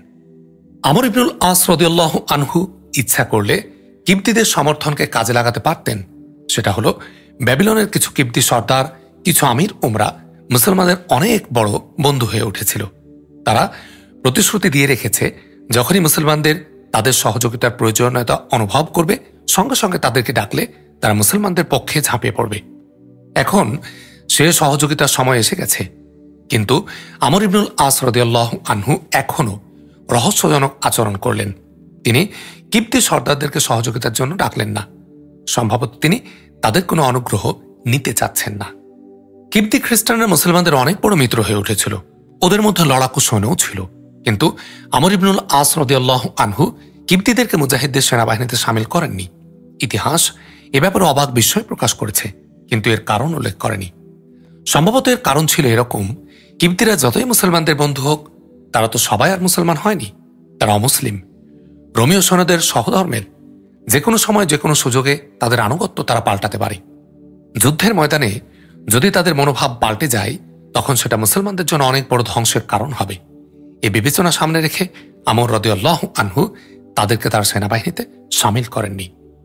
আমর ইবনুল আস রাদিয়াল্লাহু আনহু ইচ্ছা করলে কিবতীদের সমর্থনকে কাজে লাগাতে পারতেন। সেটা হলো ব্যাবিলনের কিছু কিবতী সর্দার, কিছু আমির উমরা মুসলমানদের অনেক বড় বন্ধু হয়ে উঠেছিল। তারা প্রতিশ্রুতি দিয়ে রেখেছে যখনই মুসলমানদের তাদের সহযোগিতার প্রয়োজনীয়তা অনুভব করবে সঙ্গে সঙ্গে তাদেরকে ডাকলে তারা মুসলমানদের পক্ষে ঝাঁপিয়ে পড়বে। এখন সে সহযোগিতার সময় এসে গেছে, কিন্তু আমর ইবনুল আস রাদিয়াল্লাহু আনহু এখনও রহস্যজনক আচরণ করলেন। তিনি কিবতী সর্দারদেরকে সহযোগিতার জন্য ডাকলেন না। সম্ভবত তিনি তাদের কোনো অনুগ্রহ নিতে চাচ্ছেন না। কিবতী খ্রিস্টানরা মুসলমানদের অনেক বড় মিত্র হয়ে উঠেছিল, ওদের মধ্যে লড়াকু সৈন্যও ছিল। কিন্তু আমর ইবনুল আস রাদিয়াল্লাহু আনহু কিবতীদেরকে মুজাহিদদের সেনাবাহিনীতে সামিল করেননি। ইতিহাস এ ব্যাপারে অবাক বিস্ময় প্রকাশ করেছে, কিন্তু এর কারণ উল্লেখ করেনি। সম্ভবত এর কারণ ছিল এরকম, কিবতীরা যতই মুসলমানদের বন্ধু হোক, তারা তো সবাই আর মুসলমান হয়নি, তারা অমুসলিম। রোমীয় সৈন্যদের সহধর্মের, যে কোনো সময় যে কোনো সুযোগে তাদের আনুগত্য তারা পাল্টাতে পারে। যুদ্ধের ময়দানে যদি তাদের মনোভাব পাল্টে যায়, তখন সেটা মুসলমানদের জন্য অনেক বড় ধ্বংসের কারণ হবে। এ বিবেচনা সামনে রেখে আমর রাদিয়াল্লাহু আনহু তাদেরকে তার সেনাবাহিনীতে সামিল করেননি।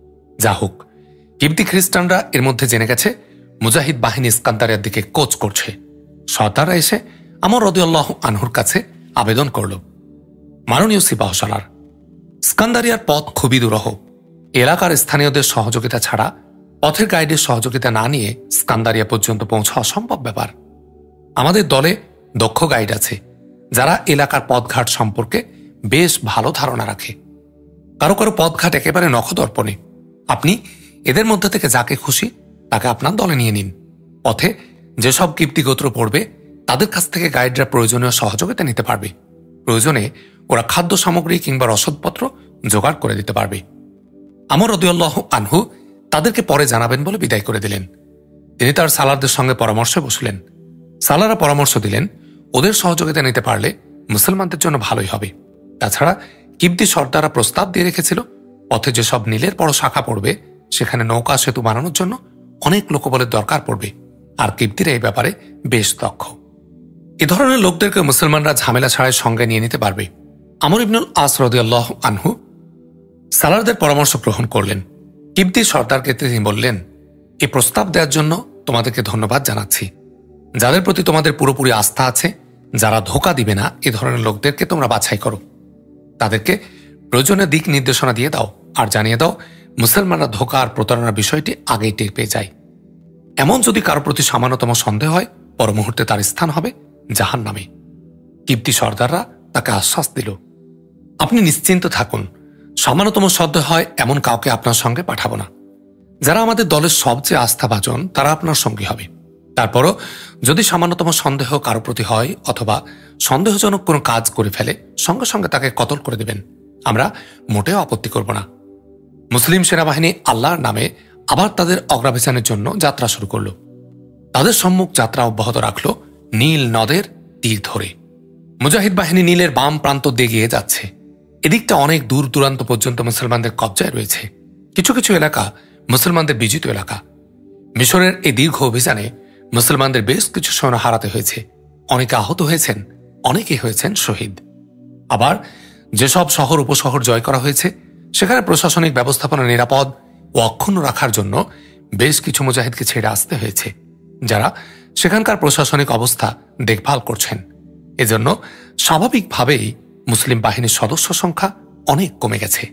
যা হোক, কিবতী খ্রিস্টানরা এর মধ্যে জেনে গেছে মুজাহিদ বাহিনী স্কান্দারিয়ার দিকে কোচ করছে। সর্দাররা এসে আমর রাদিয়াল্লাহু আনহুর কাছে আবেদন করল, মাননীয় সিপাহসালার, স্কান্দারিয়ার পথ খুবই দুরূহ। এলাকার স্থানীয়দের সহযোগিতা ছাড়া, পথের গাইডের সহযোগিতা না নিয়ে স্কান্দারিয়া পর্যন্ত পৌঁছা অসম্ভব ব্যাপার। আমাদের দলে দক্ষ গাইড আছে, যারা এলাকার পথঘাট সম্পর্কে বেশ ভালো ধারণা রাখে। কারো কারো পথঘাট একেবারে নখদর্পণে। আপনি এদের মধ্যে থেকে যাকে খুশি তাকে আপনার দলে নিয়ে নিন। পথে যেসব কিবতী গোত্র পড়বে তাদের কাছ থেকে গাইডরা প্রয়োজনীয় সহযোগিতা নিতে পারবে। প্রয়োজনে ওরা খাদ্য সামগ্রী কিংবা রসদপত্র জোগাড় করে দিতে পারবে। আমর রাদিয়াল্লাহু আনহু তাদেরকে পরে জানাবেন বলে বিদায় করে দিলেন। তিনি তার সালারদের সঙ্গে পরামর্শে বসলেন। সালারা পরামর্শ দিলেন, ওদের সহযোগিতা নিতে পারলে মুসলমানদের জন্য ভালোই হবে। তাছাড়া কিবতী সর্দাররা প্রস্তাব দিয়ে রেখেছিল, পথে যেসব নীলের বড় শাখা পড়বে সেখানে নৌকা সেতু বানানোর জন্য অনেক লোকবলের দরকার পড়বে, আর কিবতীরা এই ব্যাপারে বেশ দক্ষ। এ ধরনের লোকদেরকে মুসলমানরা ঝামেলা ছাড়াই সঙ্গে নিয়ে নিতে পারবে। আমর ইবনুল আস রাদিয়াল্লাহু আনহু সালারদের পরামর্শ গ্রহণ করলেন। কিবতী সর্দারকে তিনি বললেন, এই প্রস্তাব দেওয়ার জন্য তোমাদেরকে ধন্যবাদ জানাচ্ছি। যাদের প্রতি তোমাদের পুরোপুরি আস্থা আছে, যারা ধোঁকা দিবে না, এ ধরনের লোকদেরকে তোমরা বাছাই করো। তাদেরকে প্রয়োজনীয় দিক নির্দেশনা দিয়ে দাও, আর জানিয়ে দাও মুসলমানরা ধোঁকা আর প্রতারণার বিষয়টি আগেই টের পেয়ে যায়। এমন যদি কারো প্রতি সামান্যতম সন্দেহ হয়, পর মুহূর্তে তার স্থান হবে জাহান্নামে। কিবতী সর্দাররা তাকে আশ্বাস দিল, আপনি নিশ্চিন্ত থাকুন, সামান্যতম সন্দেহ হয় এমন কাউকে আপনার সঙ্গে পাঠাবো না। যারা আমাদের দলের সবচেয়ে আস্থাভাজন তারা আপনার সঙ্গী হবে। তারপরও যদি সামান্যতম সন্দেহ কারো প্রতি হয় অথবা সন্দেহজনক কোনো কাজ করে ফেলে সঙ্গে সঙ্গে তাকে কতল করে দেবেন, আমরা মোটেও আপত্তি করব না। মুসলিম সেনাবাহিনী আল্লাহর নামে আবার তাদের অগ্রাভিযানের জন্য যাত্রা শুরু করল। তাদের সম্মুখ যাত্রা অব্যাহত রাখল নীল নদের তীর ধরে। মুজাহিদ বাহিনী নীলের বাম প্রান্ত দিয়ে গিয়ে যাচ্ছে। এদিকটা অনেক দূর দূরান্ত পর্যন্ত মুসলমানদের কবজায় রয়েছে। কিছু কিছু এলাকা মুসলমানদের বিজিত এলাকা। মিশরের এই দীর্ঘ অভিযানে মুসলমানদের বেশ কিছু সৈন্য হারাতে হয়েছে, অনেকে আহত হয়েছেন, অনেকে হয়েছেন শহীদ। আবার যেসব শহর উপশহর জয় করা হয়েছে সেখানে প্রশাসনিক ব্যবস্থাপনা নিরাপদ ও অক্ষুণ্ণ রাখার জন্য বেশ কিছু মুজাহিদকে ছেড়ে আসতে হয়েছে, যারা সেখানকার প্রশাসনিক অবস্থা দেখভাল করছেন। এজন্য স্বাভাবিকভাবেই মুসলিম বাহিনীর সদস্য সংখ্যা অনেক কমে গেছে।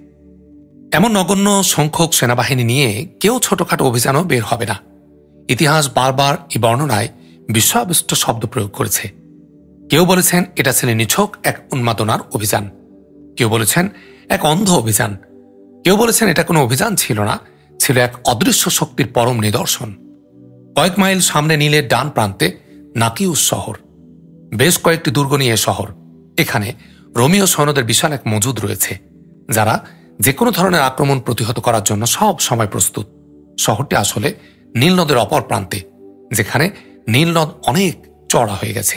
এমন নগণ্য সংখ্যক সেনাবাহিনী নিয়ে কেউ ছোটখাটো অভিযানও বের হবে না। ইতিহাস বারবার এই বর্ণনায় বিশ্ববিষ্ট শব্দ প্রয়োগ করেছে। কেউ বলেছেন এটা ছিল নিছক এক উন্মাদনার অভিযান, কেউ বলেছেন এক অন্ধ অভিযান, কেউ বলেছেন এটা কোনো অভিযান ছিল না, ছিল এক অদৃশ্য শক্তির পরম নিদর্শন। কয়েক মাইল সামনে নীলের ডান প্রান্তে নাকিউস শহর, বেশ কয়েকটি দুর্গ নিয়ে শহর। এখানে রোমীয় সৈন্যদের বিশাল এক মজুদ রয়েছে, যারা যে কোনো ধরনের আক্রমণ প্রতিহত করার জন্য সব সময় প্রস্তুত। শহরটি আসলে নীল নদের অপর প্রান্তে, যেখানে নীল নদ অনেক চড়া হয়ে গেছে।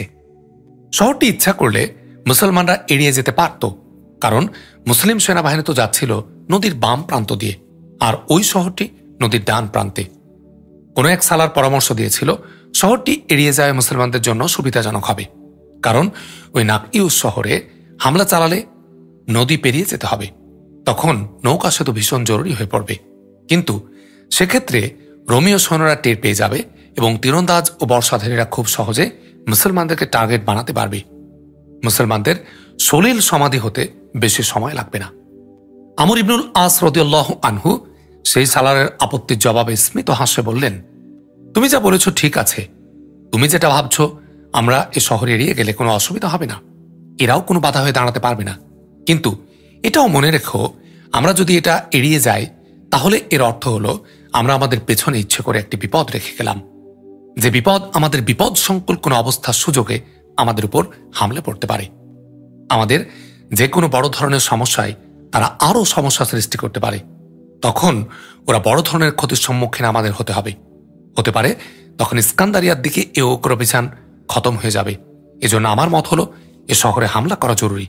শহরটি ইচ্ছা করলে মুসলমানরা এড়িয়ে যেতে পারত, কারণ মুসলিম সেনাবাহিনী তো যাচ্ছিল নদীর বাম প্রান্ত দিয়ে, আর ওই শহরটি নদীর ডান প্রান্তে। কোনো এক সালার পরামর্শ দিয়েছিল শহরটি এড়িয়ে যায় মুসলমানদের জন্য সুবিধাজনক হবে, কারণ ওই নাকিউস শহরে হামলা চালালে নদী পেরিয়ে যেতে হবে, তখন নৌকা সেতু ভীষণ জরুরি হয়ে পড়বে। কিন্তু সেক্ষেত্রে রোমীয় সৈন্যরা টের পেয়ে যাবে এবং তীরন্দাজ ও বর্ষাধারীরা খুব সহজে মুসলমানদেরকে টার্গেট বানাতে পারবে। মুসলমানদের সলিল সমাধি হতে বেশি সময় লাগবে না। আমর ইবনুল আস রাদিয়াল্লাহু আনহু সেই সালারের আপত্তির জবাবে স্মিত হাসে বললেন, তুমি যা বলেছ ঠিক আছে। তুমি যেটা ভাবছ আমরা এ শহরে এড়িয়ে গেলে কোনো অসুবিধা হবে না, এরাও কোনো বাধা হয়ে দাঁড়াতে পারবে না। কিন্তু এটাও মনে রেখো, আমরা যদি এটা এড়িয়ে যাই তাহলে এর অর্থ হলো আমরা আমাদের পেছনে ইচ্ছে করে একটি বিপদ রেখে গেলাম, যে বিপদ আমাদের বিপদ সংকুল কোনো অবস্থার সুযোগে আমাদের উপর হামলে পড়তে পারে। আমাদের যে কোনো বড় ধরনের সমস্যায় তারা আরও সমস্যা সৃষ্টি করতে পারে। তখন ওরা বড় ধরনের ক্ষতির সম্মুখীন আমাদের হতে হবে। হতে পারে তখন ইস্কান্দারিয়ার দিকে এ অগ্রভিযান খতম হয়ে যাবে। এজন্য আমার মত হলো এ শহরে হামলা করা জরুরি।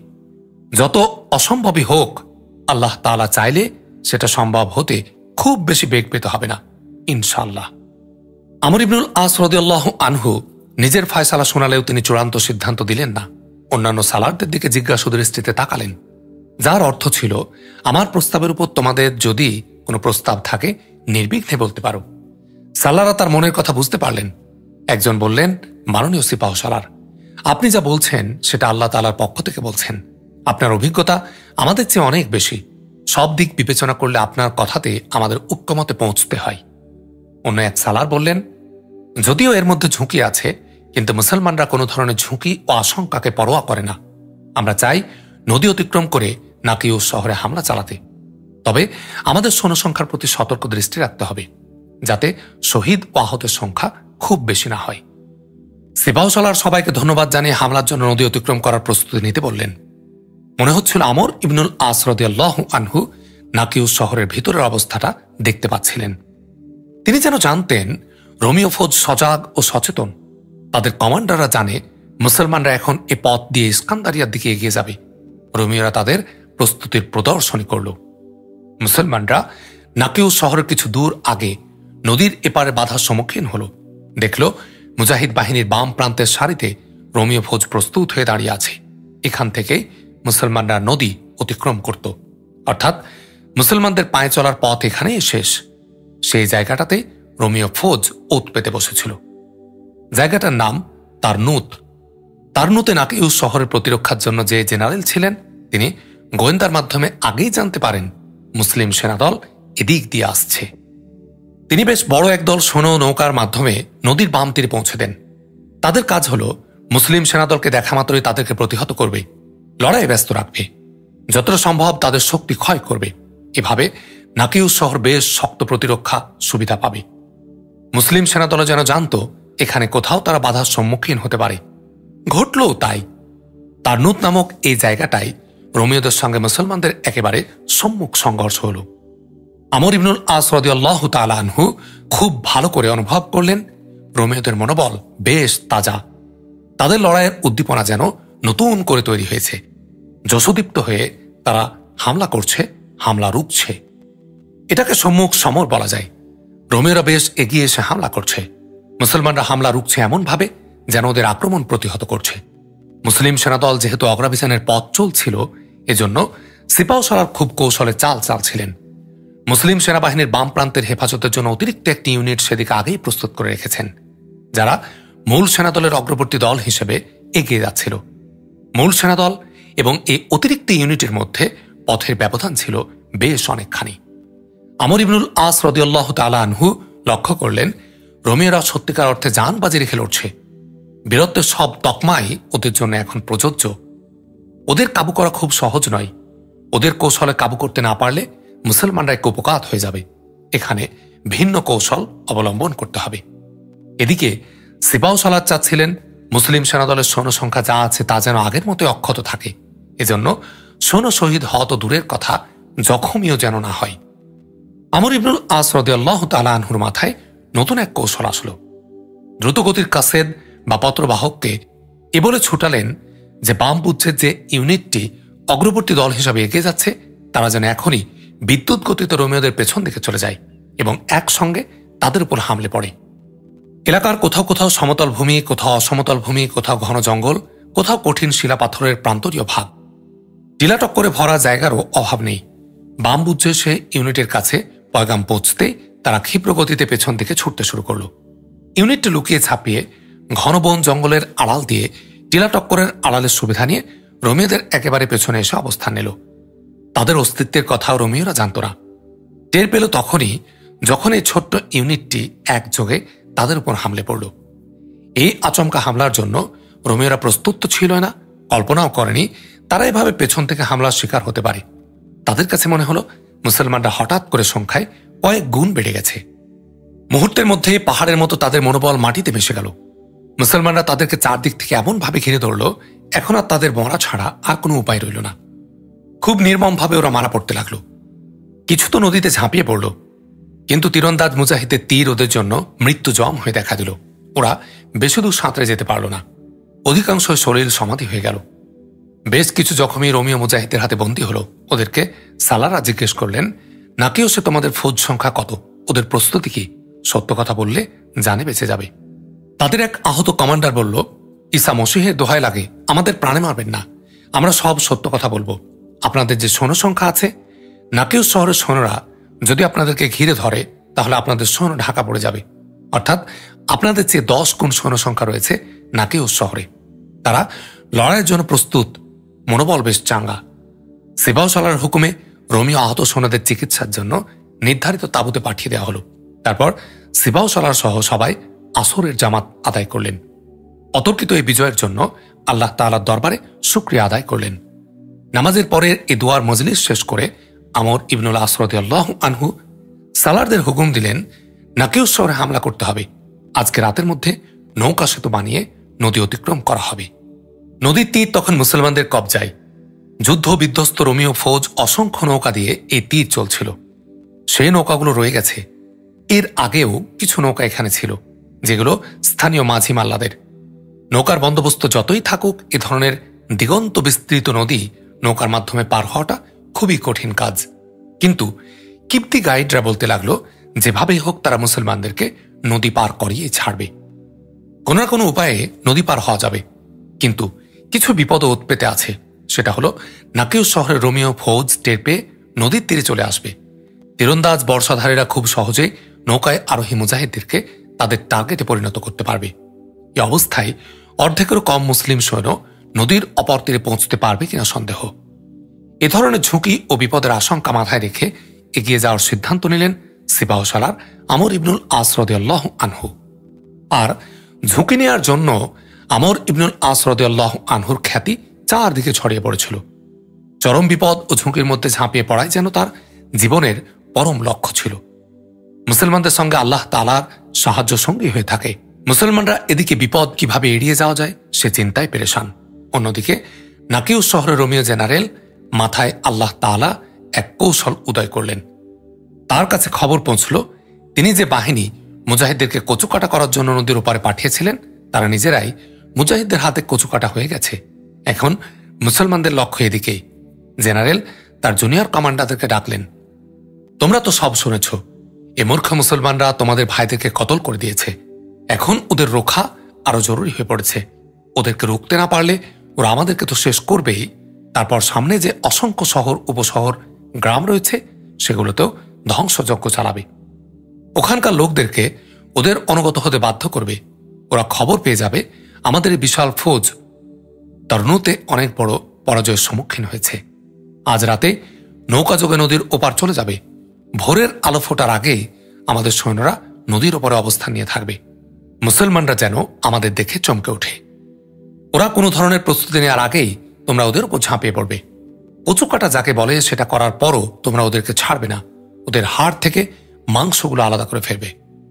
যত অসম্ভবই হোক, আল্লাহ তাআলা চাইলে সেটা সম্ভব হতে খুব বেশি বেগ পেতে হবে না, ইনশাআল্লাহ। আমর ইবনুল আস রাদিয়াল্লাহু আনহু নিজের ফয়সালা শোনালেও তিনি চূড়ান্ত সিদ্ধান্ত দিলেন না। অন্যান্য সালারদের দিকে জিজ্ঞাসু দৃষ্টিতে তাকালেন, যার অর্থ ছিল আমার প্রস্তাবের উপর তোমাদের যদি কোনো প্রস্তাব থাকে নির্বিঘ্নে বলতে পারো। সালারা তার মনের কথা বুঝতে পারলেন। একজন বললেন, মাননীয় সিপাহ সালার, আপনি যা বলছেন সেটা আল্লাহ তাআলার পক্ষ থেকে বলছেন। আপনার অভিজ্ঞতা আমাদের চেয়ে অনেক বেশি। সব দিক বিবেচনা করলে আপনার কথাতে আমাদের ঐক্যমতে পৌঁছতে হয়। অন্য এক সালার বললেন, যদিও এর মধ্যে ঝুঁকি আছে, কিন্তু মুসলমানরা কোনো ধরনের ঝুঁকি ও আশঙ্কাকে পরোয়া করে না। আমরা চাই নদী অতিক্রম করে নাকিউস শহরে হামলা চালাতে। তবে আমাদের সৈন্যসংখ্যার প্রতি সতর্ক দৃষ্টি রাখতে হবে, যাতে শহীদ ও আহতের সংখ্যা খুব বেশি না হয়। সিপাহ সালার সবাইকে ধন্যবাদ জানিয়ে হামলার জন্য নদী অতিক্রম করার প্রস্তুতি নিতে বললেন। মনে হচ্ছিল আমর ইবনুল আস রাদিয়াল্লাহু আনহু নাকিউস শহরের ভিতরের অবস্থাটা দেখতে পাচ্ছিলেন। তিনি যেন জানতেন রোমীয় ফৌজ সজাগ ও সচেতন। তাদের কমান্ডাররা জানে মুসলমানরা এখন এ পথ দিয়ে ইস্কান্দারিয়ার দিকে এগিয়ে যাবে। রোমীয়রা তাদের প্রস্তুতির প্রদর্শনী করল। মুসলমানরা নাকিউস শহরের কিছু দূর আগে নদীর এপারে বাধার সম্মুখীন হল। দেখল মুজাহিদ বাহিনীর বাম প্রান্তের সারিতে রোমীয় ফৌজ প্রস্তুত হয়ে দাঁড়িয়ে আছে। এখান থেকে মুসলমানরা নদী অতিক্রম করত, অর্থাৎ মুসলমানদের পায়ে চলার পথ এখানেই শেষ। সেই জায়গাটাতে রোমীয় ফৌজ ওত পেতে বসেছিল। জায়গাটার নাম তারনুত। তারনুতে নাকিউস শহরের প্রতিরক্ষার জন্য যে জেনারেল ছিলেন, তিনি গোয়েন্দার মাধ্যমে আগেই জানতে পারেন মুসলিম সেনাদল এদিক দিয়ে আসছে। তিনি বেশ বড় একদল সৈন্য নৌকার মাধ্যমে নদীর বাম তীরে পৌঁছে দেন। তাদের কাজ হল মুসলিম সেনাদলকে দেখা মাত্রই তাদেরকে প্রতিহত করবে, লড়াইয়ে ব্যস্ত রাখবে, যতটা সম্ভব তাদের শক্তি ক্ষয় করবে। এভাবে নাকিউস শহর বেশ শক্ত প্রতিরক্ষা সুবিধা পাবে। মুসলিম সেনাদল যেন জানত এখানে কোথাও তারা বাধার সম্মুখীন হতে পারে। ঘটলও তাই। তারনুত নামক এই জায়গাটাই রোমিওদের সঙ্গে মুসলমানদের একেবারে সম্মুখ সংঘর্ষ হল। আমর ইবনুল আস রাদিয়াল্লাহু তাআলা আনহু খুব ভালো করে অনুভব করলেন রোমিওদের মনোবল বেশ তাজা। তাদের লড়াইয়ের উদ্দীপনা যেন নতুন করে তৈরি হয়েছে। যশোদীপ্ত হয়ে তারা হামলা করছে, হামলা রুখছে। এটাকে সম্মুখ সমর বলা যায়। রোমিওরা বেশ এগিয়ে এসে হামলা করছে। মুসলমানরা হামলা রুখছে এমনভাবে যেন ওদের আক্রমণ প্রতিহত করছে। মুসলিম সেনাদল যেহেতু অগ্রাভিযানের পথ চলছিল, এজন্য সিপাহসালার খুব কৌশলে চাল চালছিলেন। মুসলিম সেনাবাহিনীর বাম প্রান্তের হেফাজতের জন্য অতিরিক্ত একটি ইউনিট সেদিকে আগেই প্রস্তুত করে রেখেছেন, যারা মূল সেনাদলের অগ্রবর্তী দল হিসেবে এগিয়ে যাচ্ছিল। মূল সেনাদল এবং এই অতিরিক্ত ইউনিটের মধ্যে পথের ব্যবধান ছিল বেশ অনেকখানি। আমর ইবনুল আস রাদিয়াল্লাহু তাআলা আনহু লক্ষ্য করলেন রোমিওরা সত্যিকার অর্থে জান বাজি রেখে লড়ছে। বীরত্বের সব তকমাই ওদের জন্য এখন প্রযোজ্য। ওদের কাবু করা খুব সহজ নয়। ওদের কৌশলে কাবু করতে না পারলে মুসলমানরা কুপকাত হয়ে যাবে। এখানে ভিন্ন কৌশল অবলম্বন করতে হবে। এদিকে সিপাহসালার চাচ্ছিলেন মুসলিম সেনাদলের সৈন্য সংখ্যা যা আছে তা যেন আগের মতো অক্ষত থাকে। এজন্য সৈন্য শহীদ হওয়া তো দূরের কথা, জখমিও যেন না হয়। আমর ইবনুল আস রাদিয়াল্লাহু তাআলা আনহুর মাথায় নতুন এক কৌশল আসলো। দ্রুতগতির কাসেদ বা পত্রবাহককে এ বলে ছুটালেন যে বাম পুচ্ছের যে ইউনিটটি অগ্রবর্তী দল হিসাবে এগিয়ে যাচ্ছে তারা যেন এখনই বিদ্যুৎ গতিতে রোমিওদের পেছন দিকে চলে যায় এবং একসঙ্গে তাদের উপর হামলে পড়ে। এলাকার কোথাও কোথাও সমতল ভূমি, কোথাও অসমতল ভূমি, কোথাও ঘন জঙ্গল, কোথাও কঠিন শিলা পাথরের প্রান্তরীয় ভাগ। টিলাটক্করে ভরা জায়গারও অভাব নেই। বাম বুঝে সে ইউনিটের কাছে পয়গাম পৌঁছতে তারা ক্ষিপ্র গতিতে পেছন দিকে ছুটতে শুরু করল। ইউনিটটি লুকিয়ে ছাপিয়ে ঘন বন জঙ্গলের আড়াল দিয়ে টিলাটক্করের আড়ালের সুবিধা নিয়ে রোমিওদের একেবারে পেছনে এসে অবস্থান নিল। তাদের অস্তিত্বের কথাও রোমিওরা জানত না। টের পেল তখনই যখন এই ছোট্ট ইউনিটটি একযোগে তাদের উপর হামলে পড়ল। এই আচমকা হামলার জন্য রোমিওরা প্রস্তুত ছিল না, কল্পনাও করেনি তারা এভাবে পেছন থেকে হামলার শিকার হতে পারে। তাদের কাছে মনে হলো মুসলমানরা হঠাৎ করে সংখ্যায় কয়েক গুণ বেড়ে গেছে। মুহূর্তের মধ্যে পাহাড়ের মতো তাদের মনোবল মাটিতে মিশে গেল। মুসলমানরা তাদেরকে চারদিক থেকে এমন ভাবে ঘিরে ধরল, এখন আর তাদের মরা ছাড়া আর কোনো উপায় রইল না। খুব নির্মমভাবে ওরা মারা পড়তে লাগলো। কিছু তো নদীতে ঝাঁপিয়ে পড়ল, কিন্তু তীরন্দাজ মুজাহিদের তীর ওদের জন্য মৃত্যু জম হয়ে দেখা দিল। ওরা বেশি দূর সাঁতরে যেতে পারল না। অধিকাংশ শরীর সমাধি হয়ে গেল। বেশ কিছু জখমী রোমিও মুজাহিদের হাতে বন্দী হলো। ওদেরকে সালারা জিজ্ঞেস করলেন, নাকেও সে তোমাদের ফৌজ সংখ্যা কত, ওদের প্রস্তুতি কি? সত্য কথা বললে জানে বেঁচে যাবে। তাদের এক আহত কমান্ডার বলল, ঈসা মসিহের দোহাই লাগে, আমাদের প্রাণে মারবেন না। আমরা সব সত্য কথা বলবো। আপনাদের যে সৈন্য সংখ্যা আছে, নাকেও শহরের সৈন্যরা যদি আপনাদেরকে ঘিরে ধরে তাহলে আপনাদের সৈন্য ঢাকা পড়ে যাবে। অর্থাৎ আপনাদের চেয়ে দশ গুণ সৈন্য সংখ্যা রয়েছে নাকেও শহরে। তারা লড়াইয়ের জন্য প্রস্তুত, মনোবল বেশ চাঙ্গা। সিপাহসালার হুকুমে রোমিও আহত সৈন্যদের চিকিৎসার জন্য নির্ধারিত তাঁবুতে পাঠিয়ে দেওয়া হলো। তারপর সিপাহসালার সহ সবাই আসরের জামাত আদায় করলেন। অতর্কিত এই বিজয়ের জন্য আল্লাহ তাআলার দরবারে শুকরিয়া আদায় করলেন। নামাজের পরের এই দোয়ার মজলিস শেষ করে আমর ইবনুল আস রাদিয়াল্লাহু আনহু সালারদের হুকুম দিলেন, নাকিউস শহরে হামলা করতে হবে। আজকে রাতের মধ্যে নৌকা সেতু বানিয়ে নদী অতিক্রম করা হবে। নদীর তীর তখন মুসলমানদের কবজায়। যুদ্ধ বিধ্বস্ত রোমিও ফৌজ অসংখ্য নৌকা দিয়ে এই তীর চলছিল। সেই নৌকাগুলো রয়ে গেছে। এর আগেও কিছু নৌকা এখানে ছিল, যেগুলো স্থানীয় মাঝি মাল্লাদের। নৌকার বন্দোবস্ত যতই থাকুক, এ ধরনের দিগন্ত বিস্তৃত নদী নৌকার মাধ্যমে পার হওয়াটা খুবই কঠিন কাজ। কিন্তু কিপ্তি গাইডরা বলতে লাগলো, যেভাবেই হোক তারা মুসলমানদেরকে নদী পার করিয়ে ছাড়বে। কোনো না কোনো উপায়ে নদী পার হওয়া যাবে, কিন্তু কিছু বিপদ উৎপেতে আছে। সেটা হলো নাকিউস শহরের রোমিও ফৌজ টের পেয়ে নদীর তীরে চলে আসবে। তীরন্দাজ বর্ষাধারীরা খুব সহজেই নৌকায় আরোহী মুজাহিদদেরকে তাদের টার্গেটে পরিণত করতে পারবে। এই অবস্থায় অর্ধেকেরও কম মুসলিম সৈন্য নদীর অপর তীরে পৌঁছতে পারবে কিনা সন্দেহ। এ ধরনের ঝুঁকি ও বিপদের আশঙ্কা মাথায় রেখে এগিয়ে যাওয়ার সিদ্ধান্ত নিলেন সিপাহসালার আমর ইবনুল আস রাদিয়াল্লাহু আনহু। আর ঝুঁকি নেওয়ার জন্য আমর ইবনুল আস রাদিয়াল্লাহু আনহুর খ্যাতি চারদিকে ছড়িয়ে পড়েছিল। চরম বিপদ ও ঝুঁকির মধ্যে ঝাঁপিয়ে পড়াই যেন তার জীবনের পরম লক্ষ্য ছিল। মুসলমানদের সঙ্গে আল্লাহ তাআলার সাহায্য সঙ্গী হয়ে থাকে, মুসলমানরা এদিকে বিপদ কিভাবে এড়িয়ে যাওয়া যায় সে চিন্তায় পেরেশান। অন্যদিকে নাকিউস শহরের রোমীয় জেনারেল মাথায় আল্লাহ তাআলা এক কৌশল উদয় করলেন। তার কাছে খবর পৌঁছল তিনি যে বাহিনী মুজাহিদদেরকে কচুকাটা করার জন্য নদীর ওপারে পাঠিয়েছিলেন তারা নিজেরাই মুজাহিদদের হাতে কচুকাটা হয়ে গেছে। এখন মুসলমানদের লক্ষ্য এদিকেই। জেনারেল তার জুনিয়র কমান্ডারদেরকে ডাকলেন, তোমরা তো সব শুনেছ, এ মূর্খ মুসলমানরা তোমাদের ভাইদেরকে কতল করে দিয়েছে। এখন ওদের রক্ষা আরো জরুরি হয়ে পড়েছে। ওদেরকে রুখতে না পারলে ওরা আমাদেরকে তো শেষ করবেই। তারপর সামনে যে অসংখ্য শহর উপশহর গ্রাম রয়েছে সেগুলোতেও ধ্বংসযজ্ঞ চালাবে। ওখানকার লোকদেরকে ওদের অনুগত হতে বাধ্য করবে। ওরা খবর পেয়ে যাবে আমাদের এই বিশাল ফৌজ তরনুতে অনেক বড় পরাজয়ের সম্মুখীন হয়েছে। আজ রাতে নৌকাযোগে নদীর ওপার চলে যাবে। ভোরের আলো ফোটার আগে আমাদের সৈন্যরা নদীর ওপরে অবস্থান নিয়ে থাকবে। মুসলমানরা যেন আমাদের দেখে চমকে ওঠে। ওরা কোনো ধরনের প্রস্তুতি নেওয়ার আগেই তোমরা ওদের উপর ঝাঁপিয়ে পড়বে। কচুকাটা যাকে বলে সেটা করার পরও তোমরা ওদেরকে ছাড়বে না। ওদের হাড় থেকে মাংসগুলো আলাদা করে ফেলবে।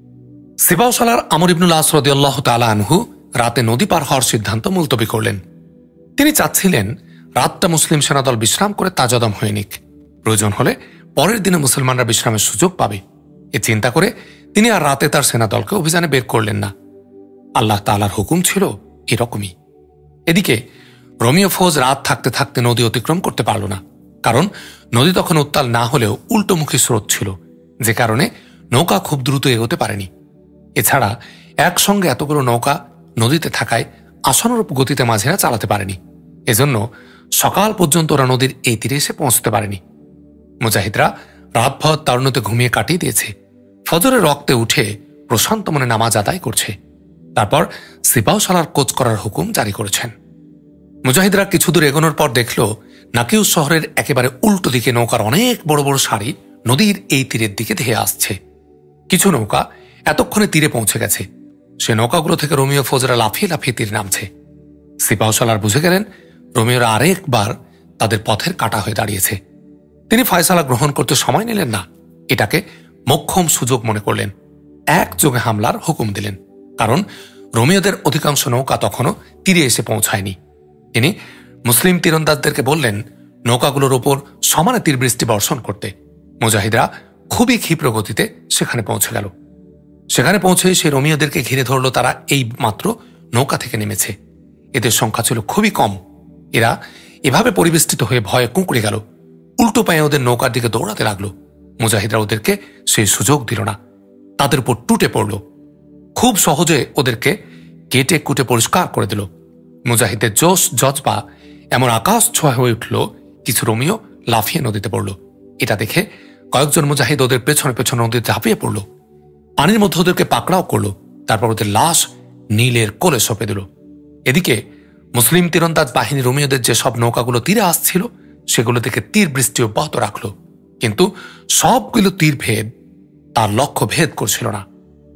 সিপাহসালার আমর ইবনুল আস রাদিয়াল্লাহু তাআলা আনহু রাতে নদী পার হওয়ার সিদ্ধান্ত মুলতবি করলেন। তিনি চাচ্ছিলেন রাতটা মুসলিম সেনাদল বিশ্রাম করে তাজাদম হয়ে নিক। প্রয়োজন হলে পরের দিনে মুসলমানরা বিশ্রামের সুযোগ পাবে। এ চিন্তা করে তিনি আর রাতে তার সেনাদলকে অভিযানে বের করলেন না। আল্লাহ তাআলার হুকুম ছিল এরকমই। এদিকে রোমীয় ফৌজ রাত থাকতে থাকতে নদী অতিক্রম করতে পারল না, কারণ নদী তখন উত্তাল না হলেও উল্টোমুখী স্রোত ছিল, যে কারণে নৌকা খুব দ্রুত এগোতে পারেনি। এছাড়া একসঙ্গে এতগুলো নৌকা নদীতে থাকায় আশানুরূপ গতিতে মাঝিরা চালাতে পারেনি। এজন্য সকাল পর্যন্ত ওরা নদীর এই তীরে এসে পৌঁছতে পারেনি। মুজাহিদরা রাতভর তারুণ্যতে ঘুমিয়ে কাটিয়ে দিয়েছে। ফজরের রক্তে উঠে প্রশান্ত মনে নামাজ আদায় করছে। তারপর সিপাহসালার কোচ করার হুকুম জারি করেছেন। মুজাহিদরা কিছু দূর এগোনোর পর দেখল নাকিউস শহরের একেবারে উল্টো দিকে নৌকার অনেক বড় বড় সারি নদীর এই তীরের দিকে ধেয়ে আসছে। কিছু নৌকা এতক্ষণে তীরে পৌঁছে গেছে। সে নৌকাগুলো থেকে রোমীয় ফৌজরা লাফিয়ে লাফিয়ে তীর নামছে। সিপাহসালার বুঝে গেলেন রোমীয়রা আরেকবার তাদের পথের কাটা হয়ে দাঁড়িয়েছে। তিনি ফয়সালা গ্রহণ করতে সময় নিলেন না। এটাকে মোক্ষম সুযোগ মনে করলেন। একযোগে হামলার হুকুম দিলেন, কারণ রোমীয়দের অধিকাংশ নৌকা তখনও তীরে এসে পৌঁছায়নি। তিনি মুসলিম তীরন্দাজদেরকে বললেন নৌকাগুলোর ওপর সমানে তীর বৃষ্টি বর্ষণ করতে। মুজাহিদরা খুবই ক্ষিপ্র গতিতে সেখানে পৌঁছে গেল। সেখানে পৌঁছে সেই রোমীয়দেরকে ঘিরে ধরল। তারা এই মাত্র নৌকা থেকে নেমেছে। এদের সংখ্যা ছিল খুবই কম। এরা এভাবে পরিবেষ্টিত হয়ে ভয়ে কুঁকড়ে গেল। উল্টো পায়ে ওদের নৌকার দিকে দৌড়াতে লাগলো। মুজাহিদরা ওদেরকে সেই সুযোগ দিল না, তাদের উপর টুটে পড়ল। খুব সহজে ওদেরকে কেটে কুটে পরিষ্কার করে দিল। মুজাহিদের জোশ জজবা এমন আকাশ ছোঁয়া হয়ে উঠল, কিছু রোমীয় লাফিয়ে নদীতে পড়ল। এটা দেখে কয়েকজন মুজাহিদ ওদের পেছনে পেছনে নদীতে ঝাঁপিয়ে পড়ল। পানির মধ্যে ওদেরকে পাকড়াও করল। তারপর ওদের লাশ নীলের কোলে সঁপে দিল। এদিকে মুসলিম তীরন্দাজ বাহিনী রোমীয়দের যেসব নৌকাগুলো তীরে আসছিল সেগুলো থেকে তীর বৃষ্টি অব্যাহত রাখল, কিন্তু সবগুলো তীর ভেদ তার লক্ষ্য ভেদ করছিল না।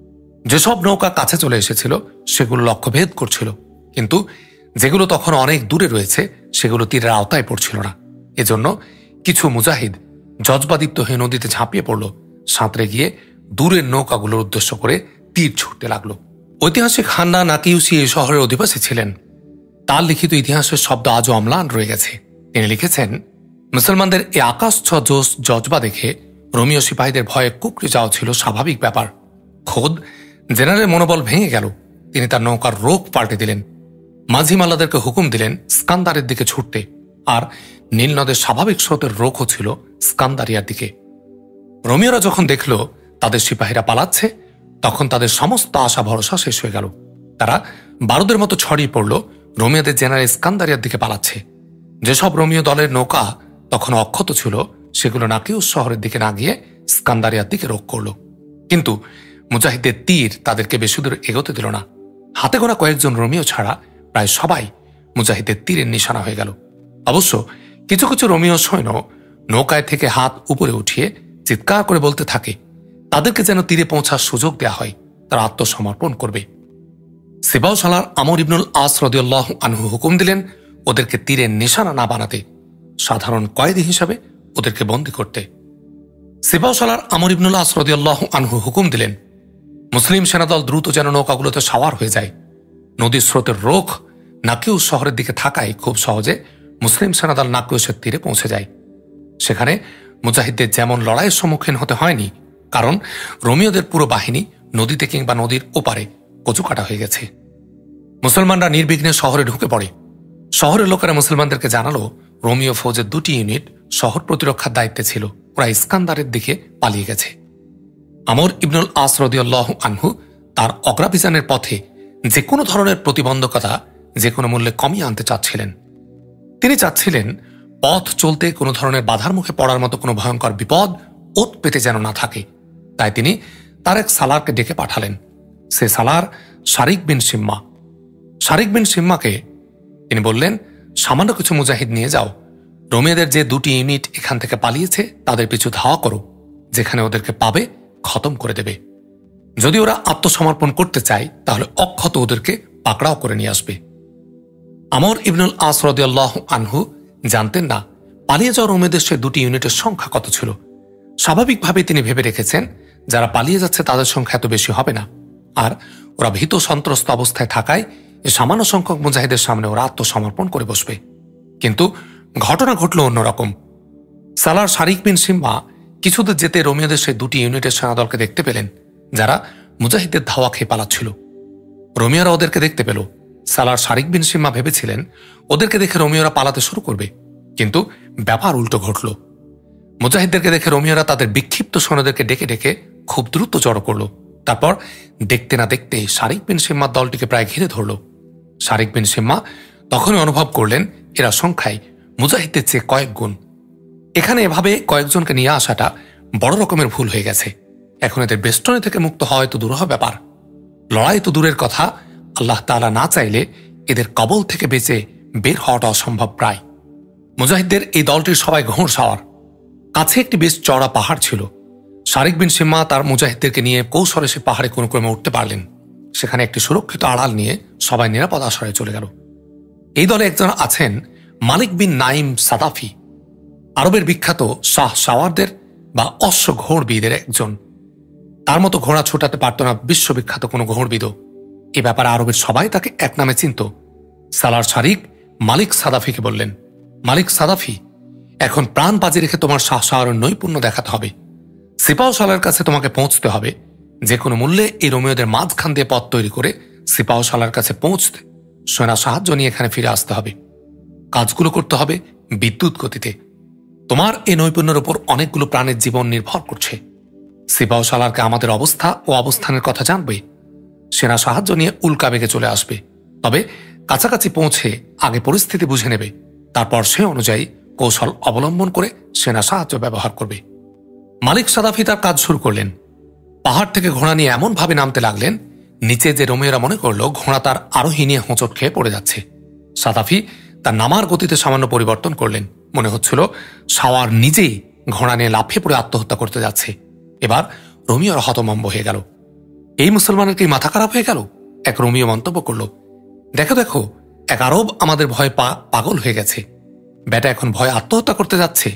যেসব নৌকা কাছে চলে এসেছিল সেগুলো লক্ষ্য ভেদ করছিল, কিন্তু যেগুলো তখন অনেক দূরে রয়েছে সেগুলো তীরের আওতায় পড়ছিল না। এজন্য কিছু মুজাহিদ জজবাদীপ্ত হয়ে নদীতে ঝাঁপিয়ে পড়ল। সাঁতরে গিয়ে দূরের নৌকাগুলোর উদ্দেশ্য করে তীর ছুটতে লাগলো। ঐতিহাসিক হান্না নাকিউসি এই শহরের অধিবাসী ছিলেন। তার লিখিত ইতিহাসের শব্দ আজও অম্লান রয়ে গেছে। তিনি লিখেছেন, মুসলমানদের এই আকাশ ছোঁয়া জোশ জজবা দেখে রোমীয় সিপাহীদের ভয়ে কুঁকড়ে যাওয়া ছিল স্বাভাবিক ব্যাপার। খোদ জেনারেলের মনোবল ভেঙে গেল। তিনি তার নৌকার রোখ পাল্টে দিলেন। মাঝি মাল্লাদেরকে হুকুম দিলেন স্কান্দারের দিকে ছুটতে, আর নীল নদের স্বাভাবিক স্রোতের রোখও ছিল স্কান্দারিয়ার দিকে। রোমীয়রা যখন দেখল তাদের সিপাহীরা পালাচ্ছে, তখন তাদের সমস্ত আশা ভরসা শেষ হয়ে গেল। তারা বারুদের মতো ছড়িয়ে পড়ল রোমীয়দের জেনারেল স্কান্দারিয়ার দিকে পালাচ্ছে। যেসব রোমীয় দলের নৌকা তখন অক্ষত ছিল সেগুলো নাকিউস শহরের দিকে না গিয়ে স্কান্দারিয়ার দিকে রোখ করল। কিন্তু মুজাহিদের তীর তাদেরকে বেশি দূর এগোতে দিল না। হাতে গোনা কয়েকজন রোমীয় ছাড়া প্রায় সবাই মুজাহিদের তীরের নিশানা হয়ে গেল। অবশ্য কিছু কিছু রোমীয় সৈন্য নৌকায় থেকে হাত উপরে উঠিয়ে চিৎকার করে বলতে থাকে তাদেরকে যেন তীরে পৌঁছার সুযোগ দেয়া হয়, তারা আত্মসমর্পণ করবে। সিপাহসালার আমর ইবনুল আস রাদিয়াল্লাহু আনহু হুকুম দিলেন ওদেরকে তীরের নিশানা না বানাতে, সাধারণ কয়েদি হিসাবে ওদেরকে বন্দী করতে। সিপাহসালার আমর ইবনুল আস রাদিয়াল্লাহু আনহু হুকুম দিলেন মুসলিম সেনাদল দ্রুত যেন নৌকাগুলোতে সাওয়ার হয়ে যায়। নদীর স্রোতের রোখ নাকিউস শহরের দিকে থাকায় খুব সহজে মুসলিম সেনাদল নাকিউসের তীরে পৌঁছে যায়। সেখানে মুজাহিদদের যেমন লড়াইয়ের সম্মুখীন হতে হয়নি, কারণ রোমিওদের পুরো বাহিনী নদীতে কিংবা নদীর ওপারে কচুকাটা হয়ে গেছে। মুসলমানরা নির্বিঘ্নে শহরে ঢুকে পড়ে। শহরের লোকেরা মুসলমানদেরকে জানালো রোমিও ফৌজের দুটি ইউনিট শহর প্রতিরক্ষার দায়িত্বে ছিল, ওরা ইস্কান্দারের দিকে পালিয়ে গেছে। আমর ইবনুল আস রাদিয়াল্লাহু আনহু তার অগ্রাভিযানের পথে যে কোনো ধরনের প্রতিবন্ধকতা যে কোনো মূল্যে কমিয়ে আনতে চাচ্ছিলেন। তিনি চাচ্ছিলেন পথ চলতে কোনো ধরনের বাধার মুখে পড়ার মতো কোনো ভয়ঙ্কর বিপদ ওত পেতে যেন না থাকে। তাই তিনি তার এক সালারকে ডেকে পাঠালেন। সে সালার শারিক বিন সিম্মা। শারিক বিন সিম্মাকে তিনি বললেন, সামান্য কিছু মুজাহিদ নিয়ে যাও, রোমিওদের যে দুটি ইউনিট এখান থেকে পালিয়েছে তাদের পিছু ধাওয়া করো, যেখানে ওদেরকে পাবে খতম করে দেবে। যদি ওরা আত্মসমর্পণ করতে চায় তাহলে অক্ষত ওদেরকে পাকড়াও করে নিয়ে আসবে। আমর ইবনুল আস রাদিয়াল্লাহু আনহু জানতেন না পালিয়ে যাওয়া রোমিওদের সে দুটি ইউনিটের সংখ্যা কত ছিল। স্বাভাবিকভাবে তিনি ভেবে রেখেছেন যারা পালিয়ে যাচ্ছে তাদের সংখ্যা এত বেশি হবে না, আর ওরা ভীত সন্ত্রস্ত অবস্থায় থাকায় এ সামান্য সংখ্যক মুজাহিদের সামনে ওরা আত্মসমর্পণ করে বসবে। কিন্তু ঘটনা ঘটল অন্যরকম। সালার শারিক বিন সিম্মা কিছুদূর যেতে রোমিওদের সেই দুটি ইউনিটের সেনাদলকে দেখতে পেলেন, যারা মুজাহিদদের ধাওয়া খেয়ে পালাচ্ছিল। রোমিওরা ওদেরকে দেখতে পেল। সালার শারিক বিন সিম্মা ভেবেছিলেন ওদেরকে দেখে রোমিওরা পালাতে শুরু করবে, কিন্তু ব্যাপার উল্টো ঘটল। মুজাহিদদেরকে দেখে রোমিওরা তাদের বিক্ষিপ্ত সৈন্যদেরকে ডেকে ডেকে খুব দ্রুত জড়ো করল। তারপর দেখতে না দেখতে শারিক বিন সিম্মার দলটিকে প্রায় ঘিরে ধরল। শারিক বিন সিম্মা তখনই অনুভব করলেন এরা সংখ্যায় মুজাহিদদের চেয়ে কয়েক গুণ। এখানে এভাবে কয়েকজনকে নিয়ে আসাটা বড় রকমের ভুল হয়ে গেছে। এখন এদের বেষ্টনী থেকে মুক্ত হওয়া তো দূরহ ব্যাপার, লড়াই তো দূরের কথা, আল্লাহ তাআলা না চাইলে এদের কবল থেকে বেঁচে বের হওয়াটা অসম্ভব প্রায়। মুজাহিদদের এই দলটির সবাই ঘোড় সাওয়ার। কাছে একটি বেশ চড়া পাহাড় ছিল। শারিক বিন সিম্মা তার মুজাহিদদেরকে নিয়ে কৌশলে সে পাহাড়ে কোনো ক্রমে উঠতে পারলেন। সেখানে একটি সুরক্ষিত আড়াল নিয়ে সবাই নিরাপদ আশ্রয়ে চলে গেল। এই দলে একজন আছেন মালিক বিন নাইম সাদাফি, আরবের বিখ্যাত শাহ সাওয়ারদের বা অশ্ব ঘোড়বিদের একজন। তার মতো ঘোড়া ছোটাতে পারত না বিশ্ববিখ্যাত কোনো ঘোড়বিদও। এ ব্যাপারে আরবের সবাই তাকে এক নামে চিনত। সালার শারিক মালিক সাদাফিকে বললেন, মালিক সাদাফি, এখন প্রাণ বাজি রেখে তোমার শাহ সাওয়ারের নৈপুণ্য দেখাতে হবে। সিপাহ সালার কাছে তোমাকে পৌঁছতে হবে। যে কোনো মূল্যে এই রোমিওদের মাঝখান দিয়ে পথ তৈরি করে সিপাহ সালার কাছে পৌঁছতে সেনা সাহায্য নিয়ে এখানে ফিরে আসতে হবে। কাজগুলো করতে হবে বিদ্যুৎ গতিতে। তোমার এই নৈপুণ্যের উপর অনেকগুলো প্রাণের জীবন নির্ভর করছে। সিপাহ সালারকে আমাদের অবস্থা ও অবস্থানের কথা জানবে। সেনা সাহায্য নিয়ে উল্কা বেগে চলে আসবে, তবে কাছাকাছি পৌঁছে আগে পরিস্থিতি বুঝে নেবে। তারপর সে অনুযায়ী কৌশল অবলম্বন করে সেনা সাহায্য ব্যবহার করবে। মালিক সাদাফি তার কাজ শুরু করলেন। পাহাড় থেকে ঘোড়া নিয়ে এমন ভাবে নামতে লাগলেন, নিচে যে রোমিওরা মনে করল ঘোড়া তার আরোহী নিয়ে হোঁচট খেয়ে পড়ে যাচ্ছে। সাদাফি তার নামার গতিতে সামান্য পরিবর্তন করলেন। মনে হচ্ছিল সাওয়ার নিজেই ঘোড়া নিয়ে লাফিয়ে পড়ে আত্মহত্যা করতে যাচ্ছে। এবার রোমিওরা হতভম্ব হয়ে গেল। এই মুসলমানের কি মাথা খারাপ হয়ে গেল? এক রোমিও মন্তব্য করল, দেখো দেখো, এক আরব আমাদের ভয় পা পাগল হয়ে গেছে। বেটা এখন ভয় আত্মহত্যা করতে যাচ্ছে।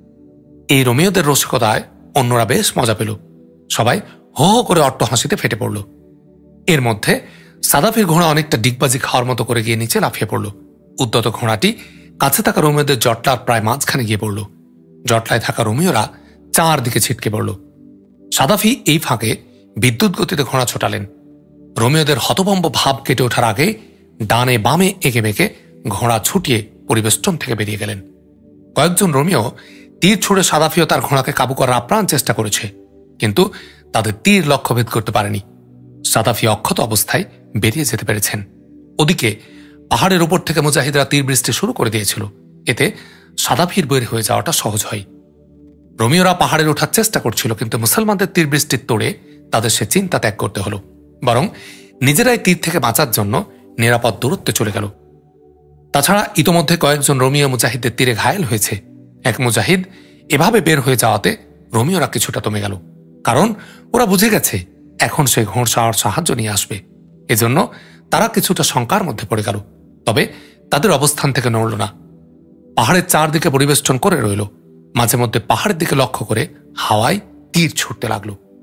এই রোমিওদের রসিকতায় অন্যরা বেশ মজা পেল। সবাই হো হো করে অট্ট হাসিতে ফেটে পড়ল। এর মধ্যে সাদাফির ঘোড়া অনেকটা ডিগবাজি খাওয়ার মতো করে গিয়ে নিচে লাফিয়ে পড়ল। উদ্যত ঘোড়াটি কাছে থাকা রোমিওদের জটলার প্রায় মাঝখানে গিয়ে পড়ল। জটলায় থাকা রোমিওরা চারদিকে ছিটকে পড়ল। সাদাফি এই ফাঁকে বিদ্যুৎ গতিতে ঘোড়া ছোটালেন। রোমিওদের হতভম্ব ভাব কেটে ওঠার আগে ডানে বামে এঁকে বেঁকে ঘোড়া ছুটিয়ে পরিবেষ্টন থেকে বেরিয়ে গেলেন। কয়েকজন রোমিও তীর ছুড়ে সাদাফিও তার ঘোড়াকে কাবু করার আপ্রাণ চেষ্টা করেছে, কিন্তু তাদের তীর লক্ষ্যভেদ করতে পারেনি। সাদাফি অক্ষত অবস্থায় বেরিয়ে যেতে পেরেছেন। ওদিকে পাহাড়ের উপর থেকে মুজাহিদরা তীর বৃষ্টি শুরু করে দিয়েছিল। এতে সাদাফির বের হয়ে যাওয়াটা সহজ হয়। রোমিওরা পাহাড়ের ওঠার চেষ্টা করছিল, কিন্তু মুসলমানদের তীর বৃষ্টির তোড়ে তাদের সে চিন্তা ত্যাগ করতে হলো। বরং নিজেরাই তীর থেকে বাঁচার জন্য নিরাপদ দূরত্বে চলে গেল। তাছাড়া ইতোমধ্যে কয়েকজন রোমিও মুজাহিদদের তীরে ঘায়েল হয়েছে। এক মুজাহিদ এভাবে বের হয়ে যাওয়াতে রোমিওরা কিছুটা থমে গেল, কারণ ওরা বুঝে গেছে এখন সে ঘোড়সাওয়ার সাহায্য নিয়ে আসবে। এজন্য তারা কিছুটা শঙ্কার মধ্যে পড়ে গেল, তবে তাদের অবস্থান থেকে নড়ল না। পাহাড়ের চারদিকে পরিবেষ্টন করে রইল। মাঝে মধ্যে পাহাড়ের দিকে লক্ষ্য করে হাওয়ায় তীর ছুটতে লাগলো।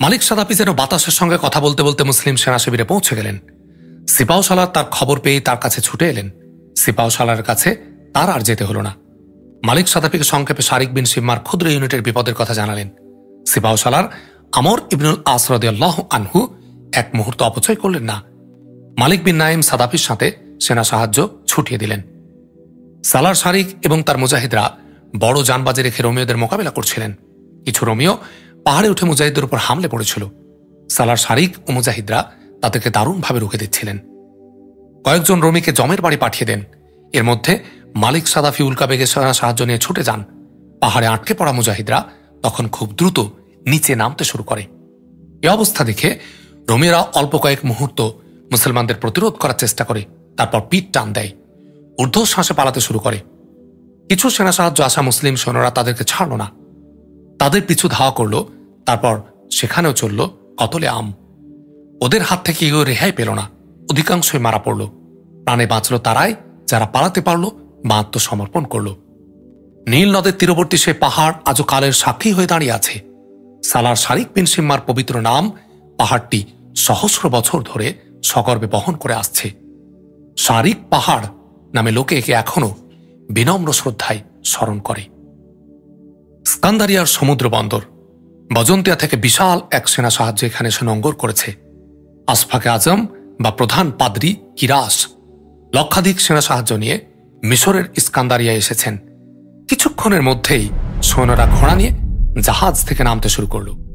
মালিক সাদাফি যেন বাতাসের সঙ্গে কথা বলতে বলতে মুসলিম সেনা শিবিরে পৌঁছে গেলেন। সিপাহসালার তার খবর পেয়ে তার কাছে ছুটে এলেন। সিপাহসালার কাছে তার আর যেতে হল না। মালিক সাদাফিকে সংক্ষেপে শারিক বিন সিম্মার ক্ষুদ্র ইউনিটের বিপদের কথা জানালেন। সিপাহসালার আমর ইবনুল আস রাদিয়াল্লাহু আনহু এক মুহূর্ত অপচয় করলেন না। মালিক বিন নাইম সাদাফির সাথে সেনা সাহায্য ছুটিয়ে দিলেন। সালার শারিক এবং তার মুজাহিদরা বড় যানবাজি রেখে রোমিওদের মোকাবিলা করছিলেন। কিছু রোমিও পাহাড়ে উঠে মুজাহিদদের উপর হামলে পড়েছিল। সালার শারিক ও মুজাহিদরা তাদেরকে দারুণভাবে রুখে দিচ্ছিলেন। কয়েকজন রোমিকে জমের বাড়ি পাঠিয়ে দেন। এর মধ্যে মালিক সাদাফি উল্কা বেগে সেনা সাহায্য নিয়ে ছুটে যান। পাহাড়ে আটকে পড়া মুজাহিদরা তখন খুব দ্রুত নিচে নামতে শুরু করে। এ অবস্থা দেখে রোমিরা অল্প কয়েক মুহূর্ত মুসলমানদের প্রতিরোধ করার চেষ্টা করে, তারপর পিঠ টান দেয়, ঊর্ধ্বশ্বাসে পালাতে শুরু করে। কিছু সেনা সাহায্য আসা মুসলিম সৈন্যরা তাদেরকে ছাড়ল না, তাদের পিছু ধাওয়া করল। তারপর সেখানেও চলল কতলে আম। ওদের হাত থেকে কেউ রেহাই পেল না, অধিকাংশই মারা পড়ল। প্রাণে বাঁচল তারাই যারা পালাতে পারল বা আত্মসমর্পণ করল। নীল নদের তীরবর্তী সে পাহাড় আজও কালের সাক্ষী হয়ে দাঁড়িয়ে আছে। সালার শারিক বিন সিম্মার পবিত্র নাম পাহাড়টি সহস্র বছর ধরে সগর্বে বহন করে আসছে। শারিক পাহাড় নামে লোকে একে এখনো বিনম্র শ্রদ্ধায় স্মরণ করে। স্কান্দারিয়ার সমুদ্র বন্দর বজন্তিয়া থেকে বিশাল এক সেনা সাহায্য এখানে এসে নোঙ্গর করেছে। আসফাকে আজম বা প্রধান পাদ্রী কিরাস লক্ষাধিক সেনা সাহায্য নিয়ে মিশরের ইস্কান্দারিয়া এসেছেন। কিছুক্ষণের মধ্যেই সৈন্যরা ঘোড়া নিয়ে জাহাজ থেকে নামতে শুরু করল।